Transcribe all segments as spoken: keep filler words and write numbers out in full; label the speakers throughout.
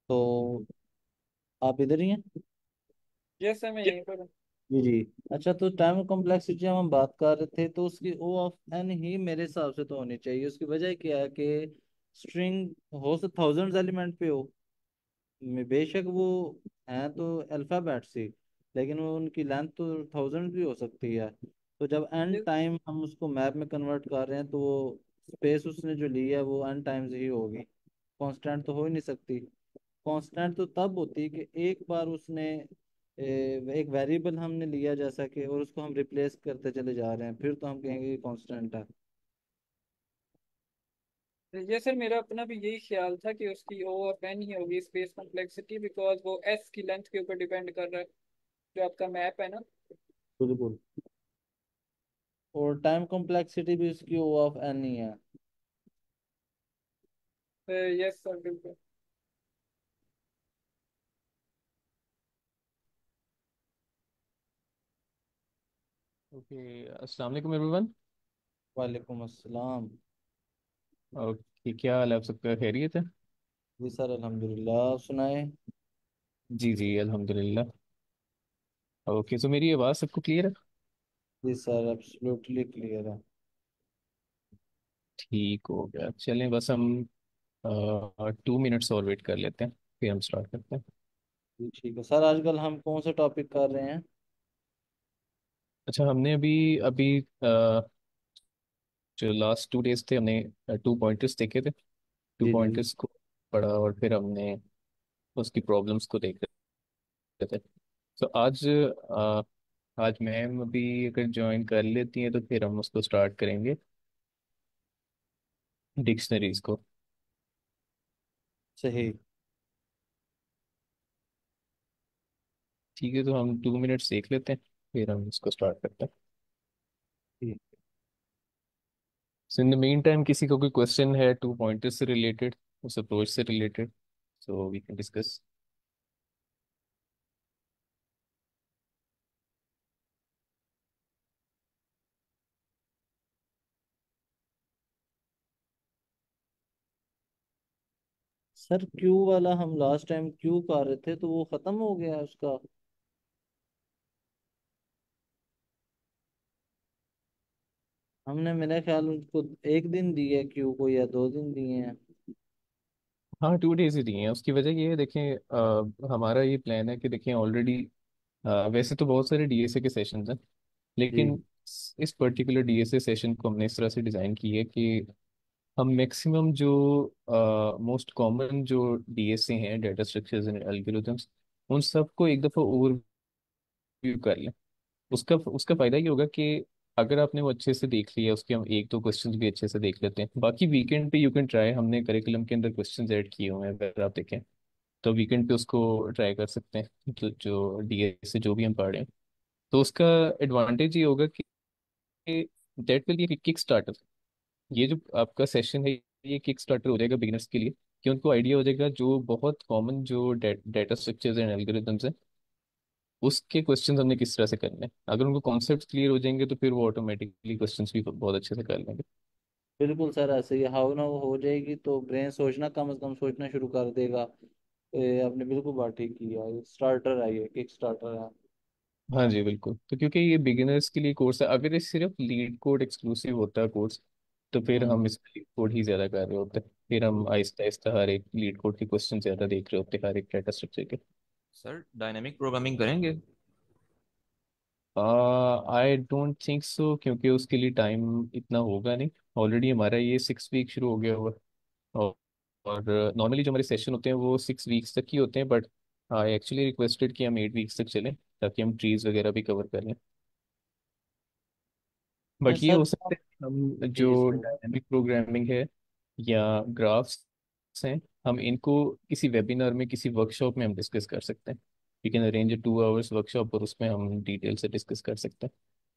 Speaker 1: तो आप इधर ही हैं?
Speaker 2: जैसे मैं यहीं पर हूँ।
Speaker 1: जी जी। अच्छा, तो टाइम कॉम्प्लेक्सिटी हम बात कर रहे थे, तो उसकी ओ ऑफ एन ही मेरे हिसाब से तो होनी चाहिए। उसकी वजह क्या है कि स्ट्रिंग हो सकता थाउजेंड्स एलिमेंट पे हो, में बेशक वो हैं तो अल्फ़ाबेट से, लेकिन वो उनकी लेंथ तो थाउजेंड भी हो सकती है। तो जब एन
Speaker 2: जे-
Speaker 1: टाइम हम उसको मैप में कन्वर्ट कर रहे हैं, तो वो स्पेस उसने जो ली है वो एन टाइम्स ही होगी। कांस्टेंट तो हो ही नहीं सकती। कांस्टेंट तो तब होती है कि एक बार उसने ए, एक वेरिएबल हमने लिया जैसा कि, और उसको हम रिप्लेस करते चले जा रहे हैं, फिर तो हम कहेंगे कि कांस्टेंट है।
Speaker 2: ये सर मेरा अपना भी यही ख्याल था कि उसकी ओ और एन ही होगी स्पेस कॉम्प्लेक्सिटी, बिकॉज वो एस की लेंथ के ऊपर डिपेंड कर रहा है, जो आपका मैप है ना।
Speaker 1: बिल्कुल। और टाइम कॉम्प्लेक्सिटी भी उसकी ओ ऑफ एन ही है।
Speaker 2: यस सर बिल्कुल।
Speaker 3: ओके। अस्सलाम वालेकुम एवरीवन।
Speaker 1: वालेकुम अस्सलाम।
Speaker 3: ओके, क्या हाल है आप सबका? खैरियत है?
Speaker 1: जी सर, अल्हम्दुलिल्लाह। आप सुनाए?
Speaker 3: जी जी, अल्हम्दुलिल्लाह। ओके, सो मेरी आवाज़ सबको क्लियर है?
Speaker 1: जी सर, एब्सोल्युटली क्लियर है।
Speaker 3: ठीक हो गया, चलें बस हम टू मिनट्स और वेट कर लेते हैं, फिर हम स्टार्ट करते हैं।
Speaker 1: जी ठीक है सर। आजकल हम कौन सा टॉपिक कर रहे हैं?
Speaker 3: अच्छा, हमने अभी अभी अ, जो लास्ट टू डेज थे हमने टू पॉइंटर्स देखे थे। To
Speaker 1: ji ji.
Speaker 3: पॉइंटर्स को पढ़ा और फिर हमने उसकी प्रॉब्लम्स को देख रहे थे। तो आज अ, आज मैम अभी अगर ज्वाइन कर लेती हैं तो फिर हम उसको स्टार्ट करेंगे, डिक्शनरीज को।
Speaker 1: सही।
Speaker 3: ठीक है, तो हम टू मिनट्स देख लेते हैं, फिर हम इसको स्टार्ट करते हैं।
Speaker 1: ठीक।
Speaker 3: So in the mean time किसी को कोई क्वेश्चन है टू पॉइंटर्स से रिलेटेड, उस अप्रोच से related, so we can discuss.
Speaker 1: Sir queue वाला हम लास्ट टाइम क्यू कर रहे थे, तो वो खत्म हो गया उसका। हमने मेरा ख्याल उसको एक दिन दिए क्यू को, या दो दिन दिए हैं।
Speaker 3: हाँ, टू डेज ही दिए हैं। उसकी वजह ये है, देखें, अ, हमारा ये प्लान है कि देखें ऑलरेडी वैसे तो बहुत सारे डीएसए के सेशंस हैं,
Speaker 1: जी
Speaker 3: लेकिन इस पर्टिकुलर डीएसए सेशन को हमने इस तरह से डिज़ाइन की है कि हम मैक्सिमम जो मोस्ट कॉमन जो डीएसए हैं, डाटा स्ट्रक्चर्स एंड एल्गोरिथम्स, उन सबको एक दफ़ा ओवरव्यू कर लें। उसका उसका फायदा ये होगा कि अगर आपने वो अच्छे से देख लिया, उसके हम एक दो क्वेश्चंस भी अच्छे से देख लेते हैं। बाकी वीकेंड पे यू कैन ट्राई, हमने करिकुलम के अंदर क्वेश्चंस ऐड किए हुए हैं, अगर आप देखें तो वीकेंड पे उसको ट्राई कर सकते हैं, मतलब जो डीएस से जो भी हम पढ़ रहे हैं। तो उसका एडवांटेज ये होगा कि that will be kick starter. ये जो आपका सेशन है, ये किक स्टार्टर हो जाएगा बिगिनर्स के लिए, कि उनको आइडिया हो जाएगा जो बहुत कॉमन जो डाटा स्ट्रक्चर्स एंड एल्गोरिथम्स हैं, उसके क्वेश्चंस हमने किस तरह से करने हैं। अगर उनको कॉन्सेप्ट्स क्लियर हो जाएंगे तो फिर वो ऑटोमेटिकली क्वेश्चंस भी बहुत अच्छे से कर लेंगे।
Speaker 1: बिल्कुल सर, ऐसे ही हाउ ना वो हो जाएगी तो ब्रेन सोचना कम से कम सोचना शुरू कर देगा। ए, आपने बिल्कुल बात ठीक की है। स्टार्टर है, ये किक स्टार्टर है।
Speaker 3: हाँ जी बिल्कुल। तो क्योंकि ये बिगिनर्स के लिए कोर्स है, अगर ये सिर्फ लीड कोड एक्सक्लूसिव होता है कोर्स, तो फिर
Speaker 1: हम्म।
Speaker 3: हम इस लीड कोड ही ज़्यादा कर रहे होते, फिर हम आहिस्ता आहिस्ता हर एक लीड कोड के क्वेश्चन ज़्यादा देख रहे होते हर एक डाटा स्ट्रक्चर के।
Speaker 4: सर डायनेमिक प्रोग्रामिंग करेंगे?
Speaker 3: आई डोंट थिंक सो, क्योंकि उसके लिए टाइम इतना होगा नहीं। ऑलरेडी हमारा ये सिक्स वीक शुरू हो गया हुआ है। और, और नॉर्मली जो हमारे सेशन होते हैं वो सिक्स वीक्स तक ही होते हैं, बट आई एक्चुअली रिक्वेस्टेड कि हम एट वीक्स तक चलें, ताकि हम ट्रीज वगैरह भी कवर कर लें।
Speaker 1: अच्छा
Speaker 3: बट ये
Speaker 1: सर।
Speaker 3: हो सकता है हम
Speaker 1: जी
Speaker 3: जो
Speaker 1: सर।
Speaker 3: डायनामिक प्रोग्रामिंग है या ग्राफ्स हैं, हम इनको किसी वेबिनार में, किसी वर्कशॉप में हम डिस्कस कर सकते हैं। We can arrange a two hours workshop और उसमें हम डिटेल से डिस्कस कर सकते हैं।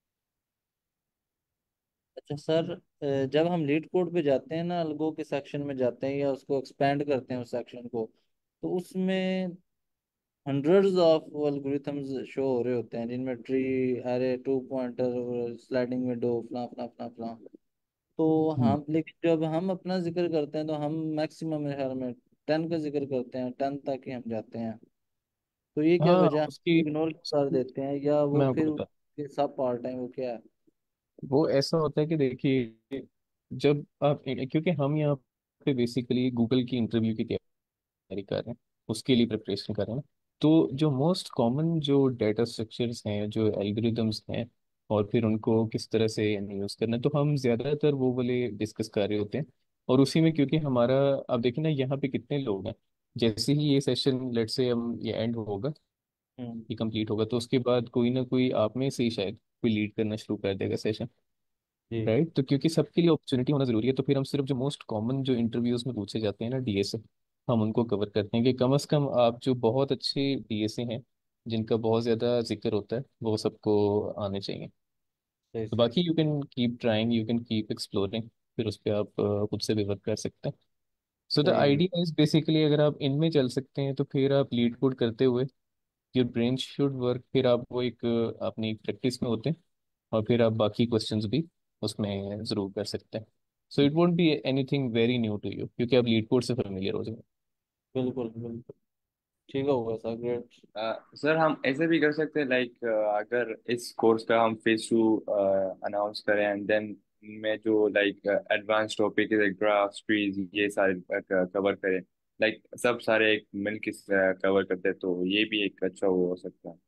Speaker 1: अच्छा सर, अ, जब हम लीड कोड पे जाते हैं ना, अलगो के सेक्शन में जाते हैं या उसको एक्सपेंड करते हैं उस सेक्शन को, तो उसमें हंड्रेड्स ऑफ एल्गोरिथम्स शो हो रहे होते हैं, जिनमें ट्री, एरे, टू पॉइंटर और स्लाइडिंग विंडो, फला फला फला फला। तो
Speaker 3: हम्म।
Speaker 1: हम लेकिन जब हम अपना जिक्र करते हैं तो हम मैक्सिमम मेरे ख्याल में टेन का जिक्र करते हैं, टेन तक ही हम जाते हैं। तो ये क्या
Speaker 3: हाँ
Speaker 1: वजह,
Speaker 3: उसकी
Speaker 1: इग्नोर कर देते हैं, या वो
Speaker 3: मैं आपको
Speaker 1: फिर
Speaker 3: बता,
Speaker 1: ये सब पार्ट टाइम वो क्या है?
Speaker 3: वो ऐसा होता है कि देखिए, जब आप, क्योंकि हम यहाँ पे बेसिकली गूगल की इंटरव्यू की तैयारी कर रहे हैं, उसके लिए प्रिपरेशन कर रहे हैं, तो जो मोस्ट कॉमन जो डेटा स्ट्रक्चर्स हैं, जो एल्गोरिदम्स हैं, और फिर उनको किस तरह से यूज़ करना है, तो हम ज़्यादातर वो वाले डिस्कस कर रहे होते हैं। और उसी में क्योंकि हमारा, अब देखिए ना यहाँ पे कितने लोग हैं, जैसे ही ये सेशन लेट से हम ये एंड होगा,
Speaker 1: हम्म।
Speaker 3: ये कंप्लीट होगा, तो उसके बाद कोई ना कोई आप में से ही शायद कोई लीड करना शुरू कर देगा सेशन।
Speaker 1: जी।
Speaker 3: राइट, तो क्योंकि सबके लिए अपॉर्चुनिटी होना जरूरी है, तो फिर हम सिर्फ जो मोस्ट कॉमन जो इंटरव्यूज में पूछे जाते हैं ना डीएसए, हम उनको कवर करते हैं कि कम से कम आप जो बहुत अच्छे डीएसए हैं, जिनका बहुत ज़्यादा जिक्र होता है, वो सबको आने चाहिए।
Speaker 1: सही
Speaker 3: तो
Speaker 1: सही।
Speaker 3: बाकी you can keep trying, you can keep exploring, फिर उस पर आप अ, खुद से भी वर्क कर सकते हैं। सो द
Speaker 1: सही।
Speaker 3: आइडिया इज बेसिकली, अगर आप इनमें चल सकते हैं तो फिर आप लीड कोड करते हुए योर ब्रेन शुड वर्क, फिर आप वो एक अ, अपनी प्रैक्टिस में होते हैं, और फिर आप बाकी क्वेश्चंस भी उसमें ज़रूर कर सकते हैं। So it won't be anything very new to you, क्योंकि आप लीड कोड से फेमिलियर हो जाएंगे।
Speaker 1: बिल्कुल बिल्कुल। ठीक होगा सर, ग्रेट।
Speaker 5: सर हम ऐसे भी कर सकते हैं, लाइक अगर इस कोर्स का हम फेज टू अनाउंस करें, एंड देन में जो लाइक एडवांस टॉपिक है, ग्राफ्स, ट्रीज, ये सारे कवर करें, लाइक सब सारे एक मिल के कवर करते हैं, तो ये भी एक अच्छा वो हो सकता है।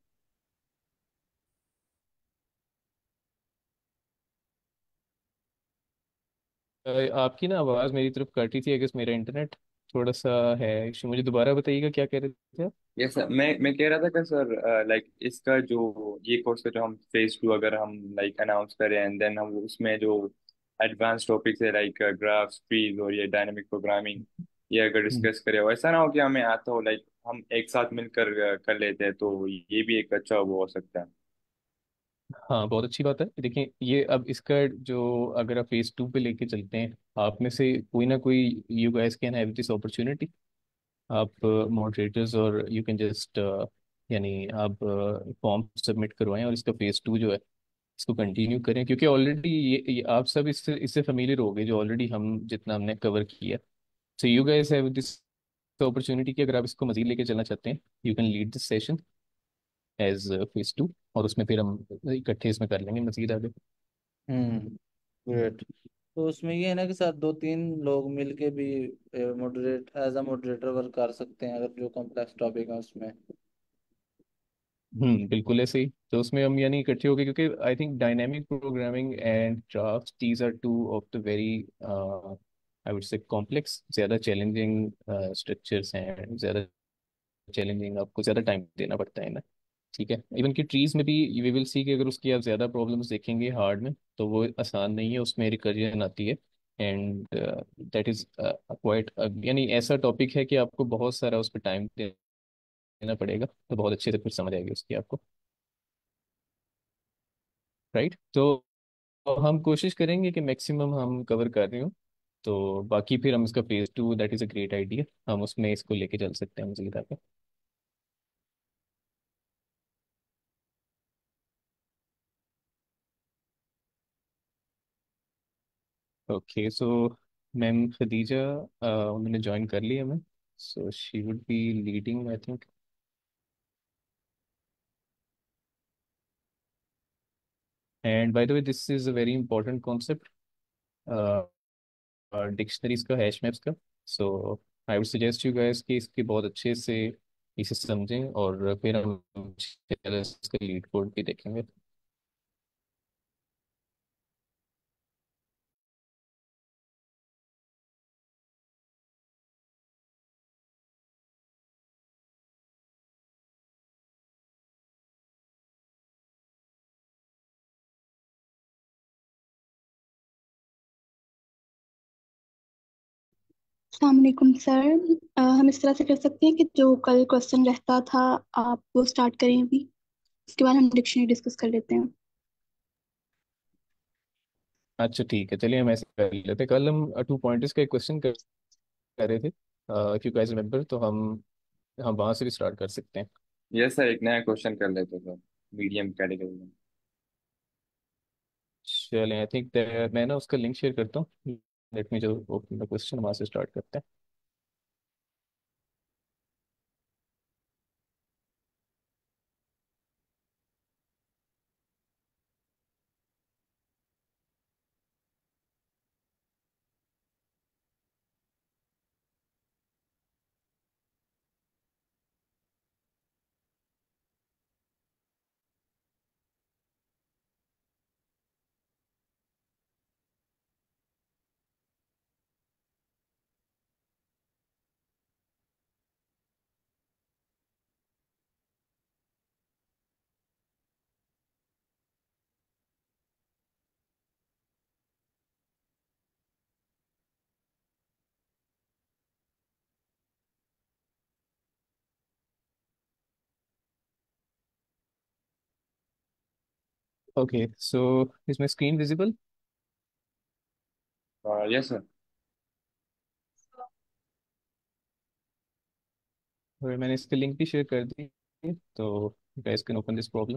Speaker 3: अ, आपकी ना आवाज़ मेरी तरफ कटी थी, अगर मेरा इंटरनेट थोड़ा सा है इशू, मुझे दोबारा बताइएगा क्या कह रहे थे आप?
Speaker 5: यस सर, मैं मैं कह रहा था कि सर लाइक इसका जो ये कोर्स का जो हम फेज टू अगर हम लाइक अनाउंस करें, एंड देन हम उसमें जो एडवांस टॉपिक्स है, लाइक ग्राफ्स, ट्रीज और ये डायनेमिक प्रोग्रामिंग, ये अगर
Speaker 3: हम्म।
Speaker 5: डिस्कस करें, वैसा ना हो कि हमें आता हो, लाइक हम एक साथ मिलकर uh, कर लेते हैं, तो ये भी एक अच्छा वो हो सकता है।
Speaker 3: हाँ बहुत अच्छी बात है। देखिए ये अब इसका जो, अगर आप फेज टू पे लेके चलते हैं, आप में से कोई ना कोई, you guys can have this opportunity, आप मॉडरेटर्स, और यू कैन जस्ट, यानी आप फॉर्म सबमिट करवाएं और इसका फेज टू जो है इसको कंटिन्यू करें, क्योंकि ऑलरेडी ये, ये आप सब इससे इससे फेमिलियर हो गए, जो ऑलरेडी हम जितना हमने कवर किया। So you guys have this opportunity कि अगर आप इसको मजीद लेके चलना चाहते हैं, you can lead this session as phase two, और उसमें फिर हम इकट्ठे इसमें कर लेंगे मजीद आगे।
Speaker 1: हम्म। ग्रेट। तो उसमें ये है ना कि साथ दो तीन लोग मिलके भी moderate as a moderator work कर सकते हैं, अगर जो कॉम्प्लेक्स टॉपिक है उसमें।
Speaker 3: हम्म, बिल्कुल ऐसे ही, तो उसमें हम यानी इकट्ठे हो गए, क्योंकि I think dynamic programming and draft, these are two of the very, I would say complex, ज़्यादा चैलेंजिंग स्ट्रक्चर्स हैं, ज़्यादा चैलेंजिंग, आपको ज़्यादा टाइम देना पड़ता है ना। ठीक है, इवन कि ट्रीज में भी वी विल सी कि अगर उसकी आप ज़्यादा प्रॉब्लम्स देखेंगे हार्ड में, तो वो आसान नहीं है, उसमें रिकर्जन आती है, एंड दैट इज़ क्वाइट, यानी ऐसा टॉपिक है कि आपको बहुत सारा उस पर टाइम देना पड़ेगा, तो बहुत अच्छे से फिर समझ आएगी उसकी आपको। राइट, तो हम कोशिश करेंगे कि मैक्सिमम हम कवर कर रहे हो, तो बाकी फिर हम इसका phase two, that is a great idea, हम उसमें इसको लेके चल सकते हैं मजीद आगे। Okay, so ma'am Khadija, uh, उन्होंने ज्वाइन कर लिया हमें, so she would be leading I think. And by the way this is a very important concept, dictionaries का, हैश मैप्स का। So I would suggest you guys कि इसके बहुत अच्छे से इसे समझें, और फिर हम इसका लीड कोड भी देखेंगे।
Speaker 6: अलैक्म सर। अ, हम इस तरह से कर सकते हैं कि जो कल क्वेश्चन रहता था आप वो स्टार्ट करें अभी, उसके बाद हम डिक्शनरी डिस्कस कर लेते हैं।
Speaker 3: अच्छा ठीक है, चलिए हम ऐसे कर लेते हैं। कल हम टू पॉइंटर्स का एक क्वेश्चन कर कर रहे थे, इफ यू गाइस रिमेम्बर, तो हम हम वहाँ से भी स्टार्ट कर सकते हैं।
Speaker 5: यस सर, एक नया क्वेश्चन कर लेते हैं सर, मीडियम कैटेगरी में।
Speaker 3: चलिए, आई थिंक मैं ना उसका लिंक शेयर करता हूँ, लेट मी जो ओपन द क्वेश्चन, वहाँ से स्टार्ट करते हैं। Okay, so is my screen visible?
Speaker 5: Yes sir.
Speaker 3: और मैंने इसकी लिंक भी शेयर कर दी है, तो guys can open this problem.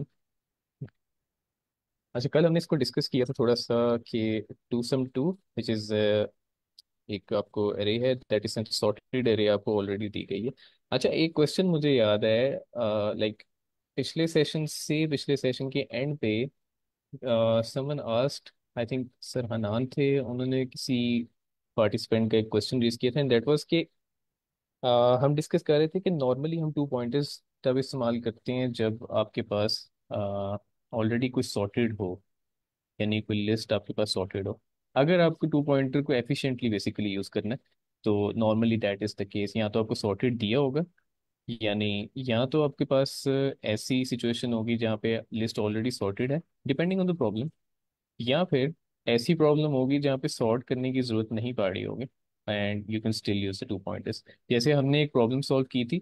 Speaker 3: अच्छा, कल हमने इसको डिस्कस किया था थोड़ा सा कि two sum two which is एक आपको एरे है, दैट इज सॉर्टेड एरे आपको ऑलरेडी दी गई है। अच्छा, एक क्वेश्चन मुझे याद है, लाइक पिछले सेशन से पिछले सेशन के एंड पे someone asked, I think sir Hanan थे, उन्होंने किसी पार्टिसिपेंट का एक क्वेश्चन रेज किया था, एंड दैट वाज कि अ, हम डिस्कस कर रहे थे कि नॉर्मली हम टू पॉइंटर्स तब इस्तेमाल करते हैं जब आपके पास ऑलरेडी कुछ सॉर्टेड हो, यानी कोई लिस्ट आपके पास सॉर्टेड हो। अगर आपको टू पॉइंटर को एफिशिएंटली बेसिकली यूज़ करना है, तो normally that is the case, या तो आपको सॉर्टेड दिया होगा, यानी या तो आपके पास अ, ऐसी सिचुएशन होगी जहाँ पे लिस्ट ऑलरेडी सॉर्टेड है, डिपेंडिंग ऑन द प्रॉब्लम, या फिर ऐसी प्रॉब्लम होगी जहाँ पे सॉर्ट करने की जरूरत नहीं पड़ रही होगी, and you can still use the two pointers. जैसे हमने एक प्रॉब्लम सॉल्व की थी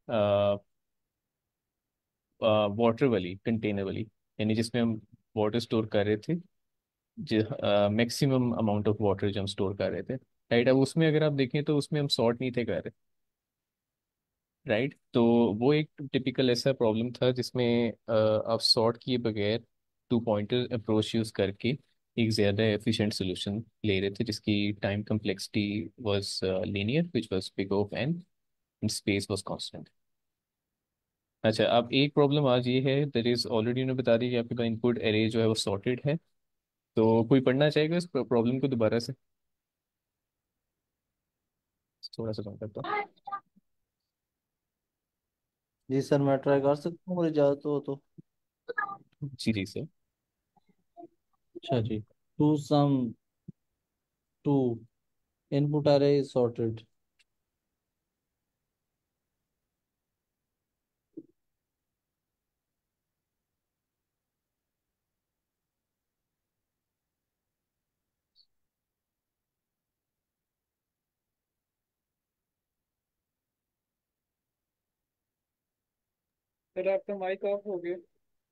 Speaker 3: वाटर वाली, कंटेनर वाली, यानी जिसमें हम वाटर स्टोर कर रहे थे, मैक्सिमम अमाउंट ऑफ वाटर जो हम स्टोर कर रहे थे, राइट। अब उसमें अगर आप देखें तो उसमें हम सॉर्ट नहीं थे कर रहे, राइट। तो वो एक टिपिकल ऐसा प्रॉब्लम था जिसमें अ, आप सॉर्ट किए बगैर टू पॉइंटर अप्रोच यूज करके एक ज़्यादा एफिशिएंट सोल्यूशन ले रहे थे, जिसकी time complexity was linear which was big of n, and space was constant. अच्छा, अब एक प्रॉब्लम आज ये है, दैट इज ऑलरेडी उन्होंने बता दी कि आपके पास इनपुट एरे जो है वो सॉर्टेड है। तो कोई पढ़ना चाहेगा इस प्रॉब्लम को दोबारा से? थोड़ा सा कम करता
Speaker 1: जी सर, मैं ट्राई कर सकता हूँ, मुझे इजाज़त हो तो।
Speaker 3: हूँ। जी जी सर।
Speaker 1: अच्छा जी। Two sum two input array is sorted।
Speaker 2: फिर आपका माइक ऑफ हो गया।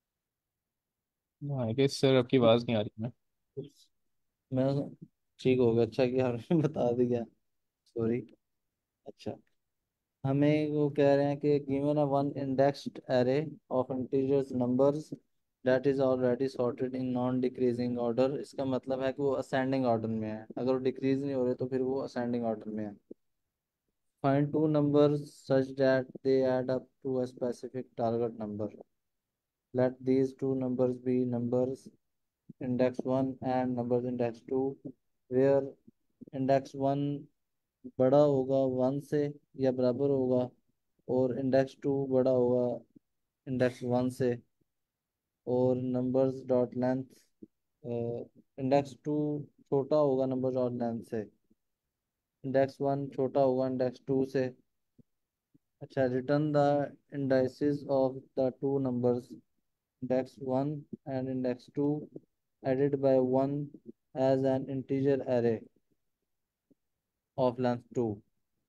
Speaker 3: आई गेस सर आपकी आवाज़ नहीं आ रही है।
Speaker 1: मैं ठीक हो गया, अच्छा कि आपने बता दिया। सॉरी। अच्छा, हमें वो कह रहे हैं कि given a one indexed array of integers numbers that is already sorted in non decreasing order. इसका मतलब है कि वो असेंडिंग ऑर्डर में है, अगर वो डिक्रीज नहीं हो रहे तो फिर वो असेंडिंग ऑर्डर में है। Find two numbers such that they add up to a specific target number. Let these two numbers be numbers index one and numbers index two, where index one बड़ा होगा वन से या बराबर होगा, और index to बड़ा होगा index one से, और numbers dot length index two छोटा होगा नंबर डॉट लेंथ से, इंडेक्स वन छोटा होगा इंडेक्स टू से। अच्छा, return the indices of the two numbers index one and index two added by one as an integer array of length two.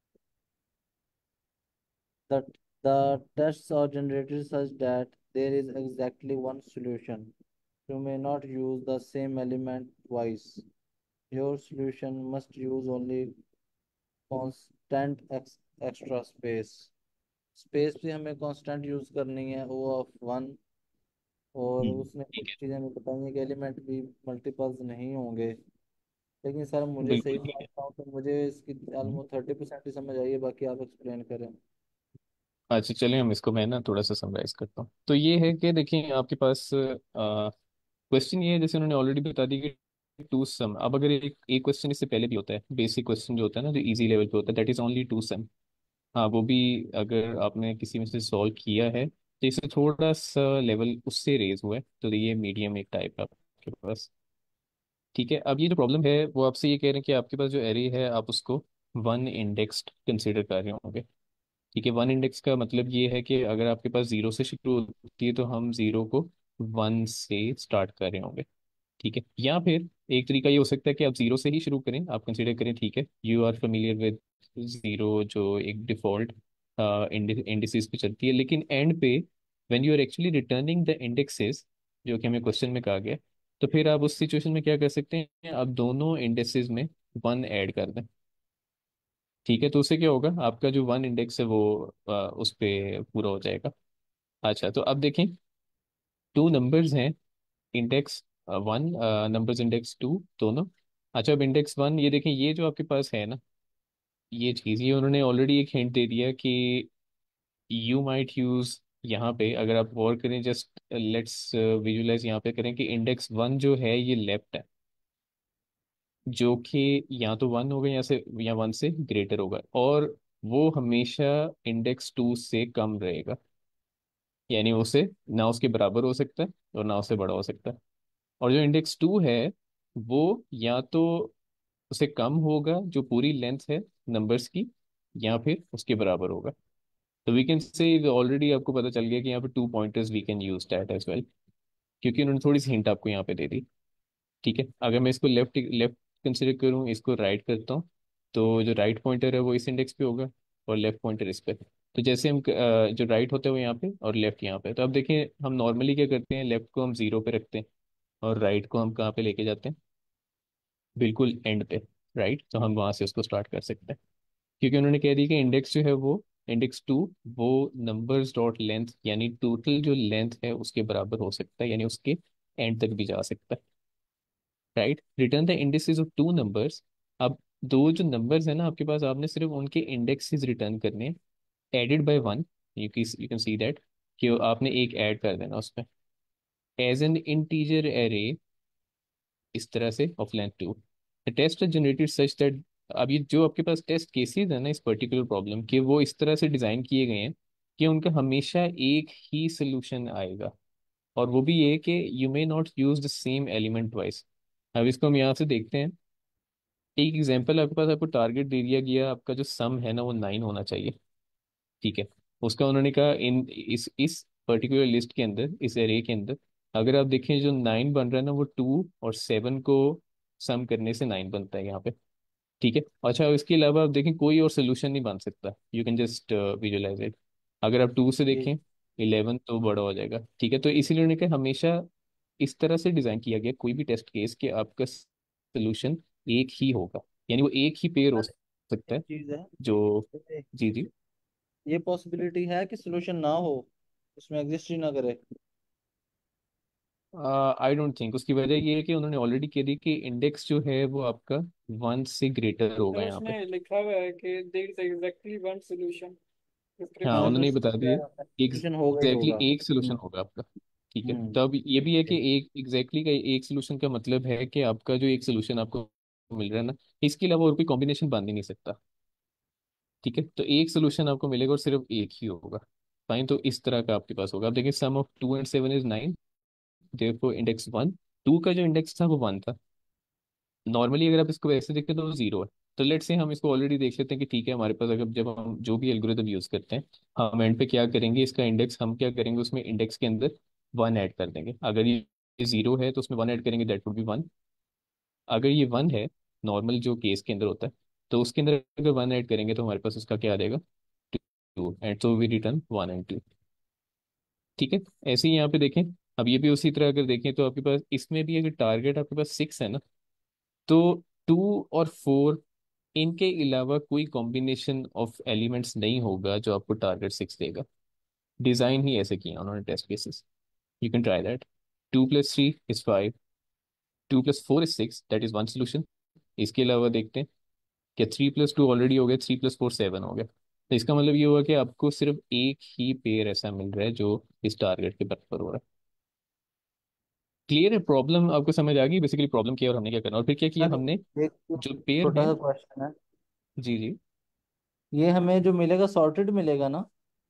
Speaker 1: The, the tests are generated such that there is exactly one solution. You may not use the same element twice. Your solution must use only constant ex, extra space. Space भी हमें constant use करनी है, ओ of one. और
Speaker 3: हम्म,
Speaker 1: उसने
Speaker 3: ठीक
Speaker 1: कुछ चीज़ें हमें बताई हैं कि एलिमेंट भी मल्टीपल्स नहीं होंगे। लेकिन सर
Speaker 3: है,
Speaker 1: मुझे
Speaker 3: बिल्कुल
Speaker 1: सही
Speaker 3: ठीक है।
Speaker 1: समझता हूँ तो मुझे इसकी
Speaker 3: हम्म।
Speaker 1: ऑलमोस्ट थर्टी परसेंट ही समझ आई है, बाकी आप एक्सप्लेन करें।
Speaker 3: अच्छा, चलिए हम इसको मैं ना थोड़ा सा समराइज करता हूँ। तो ये है कि देखिए आपके पास क्वेश्चन ये है, जैसे उन्होंने ऑलरेडी बता दी कि टू सम। अब अगर एक एक क्वेश्चन इससे पहले भी होता है, बेसिक क्वेश्चन जो होता है ना, जो इजी लेवल पे होता है, that is only two sum. हाँ, वो भी अगर आपने किसी में से सॉल्व किया है तो इससे थोड़ा सा लेवल उससे रेज हुआ है, तो ये मीडियम एक टाइप का आपके पास। ठीक है, अब ये जो प्रॉब्लम है वो आपसे ये कह रहे हैं कि आपके पास जो एरे है आप उसको वन इंडेक्स्ड कंसिडर कर रहे होंगे। ठीक है, वन इंडेक्स का मतलब ये है कि अगर आपके पास जीरो से शुरू होती है तो हम जीरो को वन से स्टार्ट कर रहे होंगे। ठीक है, या फिर एक तरीका ये हो सकता है कि आप जीरो से ही शुरू करें, आप कंसिडर करें, ठीक है, you are familiar with zero, जो एक डिफॉल्ट इंडिसेस पे चलती है, लेकिन एंड पे when you are actually returning the indexes, जो कि हमें क्वेश्चन में कहा गया है। तो फिर आप उस सिचुएशन में क्या कर सकते हैं, आप दोनों इंडेक्सेस में वन ऐड कर दें। ठीक है, तो उससे क्या होगा, आपका जो वन इंडेक्स है वो आ, उस पे पूरा हो जाएगा। अच्छा, तो अब देखें, टू नंबर्स हैं, index one, numbers index two, दोनों। अच्छा, अब इंडेक्स वन ये देखें, ये जो आपके पास है ना, ये चीज़, ये उन्होंने ऑलरेडी एक हिंट दे दिया कि यू माइट यूज, यहाँ पे अगर आप गौर करें, जस्ट लेट्स विजुलाइज यहाँ पे करें कि इंडेक्स वन जो है ये लेफ्ट है, जो कि या तो वन होगा या से या वन से ग्रेटर होगा, और वो हमेशा इंडेक्स टू से कम रहेगा। यानी उसे ना उसके बराबर हो सकता है और ना उससे बड़ा हो सकता है। और जो इंडेक्स टू है वो या तो उससे कम होगा, जो पूरी लेंथ है नंबर्स की, या फिर उसके बराबर होगा। तो वी कैन से ऑलरेडी आपको पता चल गया कि यहाँ पे two pointers we can use that as well, क्योंकि उन्होंने थोड़ी सी हिंट आपको यहाँ पे दे दी। ठीक है, अगर मैं इसको लेफ्ट लेफ्ट कंसिडर करूँ, इसको राइट करता हूँ, तो जो राइट पॉइंटर है वो इस इंडेक्स पे होगा और लेफ्ट पॉइंटर इस पे। तो जैसे हम अ, जो राइट होता है वो यहाँ पे और लेफ्ट यहाँ पे, तो अब देखिए हम नॉर्मली क्या करते हैं, लेफ्ट को हम जीरो पे रखते हैं और राइट को हम कहाँ पे लेके जाते हैं, बिल्कुल एंड पे। राइट, तो हम वहाँ से उसको स्टार्ट कर सकते हैं, क्योंकि उन्होंने कह दी कि इंडेक्स जो है वो इंडेक्स टू, वो नंबर्स डॉट लेंथ यानी टोटल जो लेंथ है उसके बराबर हो सकता है, यानी उसके एंड तक भी जा सकता है। Right, return the indexes of two numbers. अब दो जो नंबर्स है ना आपके पास, आपने सिर्फ उनके इंडेक्सेस रिटर्न करने हैं, added by one. You you can see that कि आपने एक ऐड कर देना उसमें, एज एन इंटीजर एरे, इस तरह से, of length two. The test generated such that, अब ये जो आपके पास टेस्ट केसेस है ना इस पर्टिकुलर प्रॉब्लम के, वो इस तरह से डिजाइन किए गए हैं कि उनका हमेशा एक ही सोल्यूशन आएगा। और वो भी ये कि you may not use the same element twice. अब इसको हम यहाँ से देखते हैं। एक एग्जांपल आपके पास, आपको टारगेट दे दिया गया, आपका जो सम है ना वो नाइन होना चाहिए। ठीक है, उसका उन्होंने कहा इन इस इस पर्टिकुलर लिस्ट के अंदर, इस एरे के अंदर, अगर आप देखें जो नाइन बन रहा है ना वो टू और सेवन को सम करने से नाइन बनता है यहाँ पे। ठीक है, अच्छा इसके अलावा आप देखें कोई और सोल्यूशन नहीं बन सकता, you can just visualize it. अगर आप टू से
Speaker 1: ये
Speaker 3: देखें, इलेवन तो बड़ा हो जाएगा। ठीक है, तो इसीलिए उन्होंने कहा हमेशा इस तरह से डिजाइन किया गया कोई भी टेस्ट केस कि आपका सोल्यूशन एक ही होगा, यानी वो एक ही पेयर हो
Speaker 1: सर,
Speaker 3: सकता
Speaker 1: एक
Speaker 3: है।
Speaker 1: चीज है,
Speaker 3: जो,
Speaker 1: जैसे
Speaker 3: जी जी,
Speaker 1: ये पॉसिबिलिटी है कि सोल्यूशन ना हो, उसमें एग्जिस्ट ही ना करे।
Speaker 3: I don't think. उसकी वजह ये है कि उन्होंने ऑलरेडी कह दी कि इंडेक्स जो है वो आपका वन से ग्रेटर
Speaker 2: तो
Speaker 3: होगा यहाँ पे।
Speaker 2: उसमें लिखा हुआ है कि there is exactly one solution
Speaker 3: हाँ,
Speaker 1: हाँ,
Speaker 2: डिस्क्रिप्शन
Speaker 1: तो
Speaker 3: उन्होंने
Speaker 2: में।
Speaker 3: ही बता दिया,
Speaker 1: सोल्यूशन होगा ही
Speaker 3: एग्जैक्टली
Speaker 1: होगा।
Speaker 3: एक सोल्यूशन
Speaker 1: हम्म।
Speaker 3: होगा आपका। ठीक है,
Speaker 1: हम्म।
Speaker 3: तो अब ये भी है कि एक एग्जैक्टली का एक सोल्यूशन का मतलब है कि आपका जो एक सोल्यूशन आपको मिल रहा है ना, इसके अलावा और कोई कॉम्बिनेशन बन ही नहीं सकता। ठीक है, तो एक सोल्यूशन आपको मिलेगा और सिर्फ एक ही होगा। फाइन, तो इस तरह का आपके पास होगा। आप देखिए, sum of two and seven is nine, therefore index one, two का जो इंडेक्स था वो वन था। नॉर्मली अगर आप इसको वैसे देखते हैं तो वो जीरो है। तो लेट्स से हम इसको ऑलरेडी देख लेते हैं कि ठीक है, हमारे पास अगर जब हम जो भी एल्गोरिथम यूज करते हैं, हम एंड पे क्या करेंगे, इसका इंडेक्स हम क्या करेंगे, उसमें इंडेक्स के अंदर वन ऐड कर देंगे। अगर ये जीरो है तो उसमें वन ऐड करेंगे, दैट वुड बी वन। अगर ये वन है, नॉर्मल जो केस के अंदर होता है, तो उसके अंदर अगर वन ऐड करेंगे तो हमारे पास उसका क्या आ जाएगा, two, and so we return one and two. ठीक है, ऐसे ही यहाँ पे देखें। अब ये भी उसी तरह अगर देखें तो आपके पास इसमें भी अगर टारगेट आपके पास सिक्स है ना, तो टू और फोर, इनके अलावा कोई कॉम्बिनेशन ऑफ एलिमेंट्स नहीं होगा जो आपको टारगेट सिक्स देगा। डिजाइन ही ऐसे किया उन्होंने test cases. You can try that. Two plus three is five, two plus four is six, that is one solution. इसके अलावा देखते हैं कि थ्री प्लस टू ऑलरेडी हो गया, थ्री प्लस फोर सेवन हो गया। तो इसका मतलब ये हुआ कि आपको सिर्फ एक ही पेयर ऐसा मिल रहा है जो इस टारगेट के बराबर हो रहा है। क्लियर है, प्रॉब्लम आपको समझ आ गई बेसिकली, प्रॉब्लम किया और हमने क्या करना, और फिर क्या किया
Speaker 1: सर,
Speaker 3: हमने,
Speaker 1: एक
Speaker 3: जो पेयर
Speaker 1: छोटा
Speaker 3: है।
Speaker 1: सा क्वेश्चन है,
Speaker 3: जी जी,
Speaker 1: ये हमें जो मिलेगा सॉर्टेड मिलेगा ना?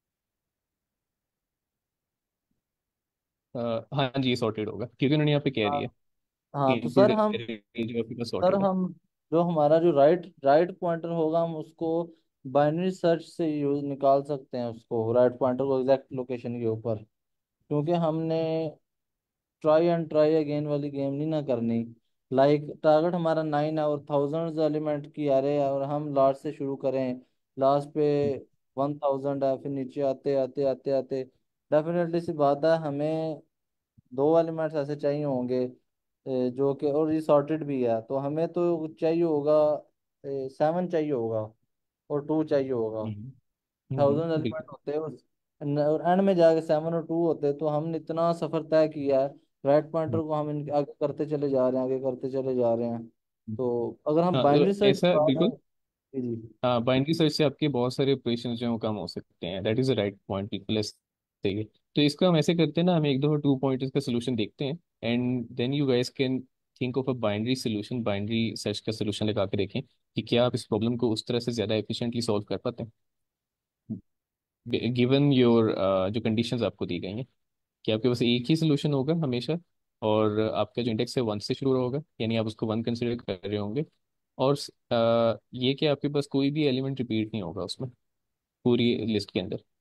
Speaker 3: अ, हाँ जी, सॉर्टेड होगा क्योंकि उन्होंने यहाँ पे कह
Speaker 1: हाँ।
Speaker 3: दिया
Speaker 1: हाँ, तो
Speaker 3: इनपुट
Speaker 1: सर हम
Speaker 3: जो आपके पास
Speaker 1: सर
Speaker 3: सॉर्टेड है।
Speaker 1: हम जो हमारा जो राइट राइट पॉइंटर होगा, हम उसको बाइनरी सर्च से यूज निकाल सकते हैं, उसको राइट पॉइंटर को एग्जैक्ट लोकेशन के ऊपर, क्योंकि हमने ट्राई एंड ट्राई अगेन वाली गेम नहीं ना करनी। लाइक टारगेट हमारा नाइन है और थाउजेंड एलिमेंट की अरे है, और हम लास्ट से शुरू करें, लास्ट पे वन थाउजेंड है, फिर नीचे आते आते आते आते डेफिनेटली सी बात है, हमें दो एलिमेंट्स ऐसे चाहिए होंगे ए, जो कि और ये सॉर्टेड भी है, तो हमें तो चाहिए होगा, सेवन चाहिए होगा और टू चाहिए होगा।
Speaker 3: हम्म हम्म,
Speaker 1: थाउजेंड एलिमेंट
Speaker 3: बिल्कुल।
Speaker 1: होते हैं उस, न- और एंड में जाके सेवन और टू होते हैं, तो हमने इतना सफर तय किया है, राइट पॉइंटर
Speaker 3: हम्म,
Speaker 1: को हम इनके आगे करते चले जा रहे हैं, आगे करते चले जा रहे हैं।
Speaker 3: हम्म।
Speaker 1: तो अगर हम
Speaker 3: हाँ, तो
Speaker 1: बाइनरी सर्च
Speaker 3: ऐसा
Speaker 1: करवा
Speaker 3: बिल्कुल।
Speaker 1: दें। जी जी।
Speaker 3: हाँ, बाइनरी सर्च से आपके बहुत सारे ऑपरेशन जो हैं वो कम हो सकते हैं। That is a right point, बिल्कुल ऐसे ही है। तो इसको हम ऐसे करते हैं ना, हम एक दो टू पॉइंट्स का सोल्यूशन देखते हैं, and then you guys can think of a binary solution, binary search का सोल्यूशन लगा के देखें कि क्या आप इस प्रॉब्लम को उस तरह से ज़्यादा एफिशिएंटली सॉल्व कर पाते हैं, गिवन योर जो कंडीशंस आपको दी गई हैं। कि आपके पास एक ही सोल्यूशन होगा हमेशा, और आपका जो इंडेक्स है वन से शुरू होगा, यानी आप उसको वन कंसिडर कर रहे होंगे। और अ, ये कि आपके पास कोई भी एलिमेंट रिपीट नहीं होगा उसमें, पूरी लिस्ट के अंदर।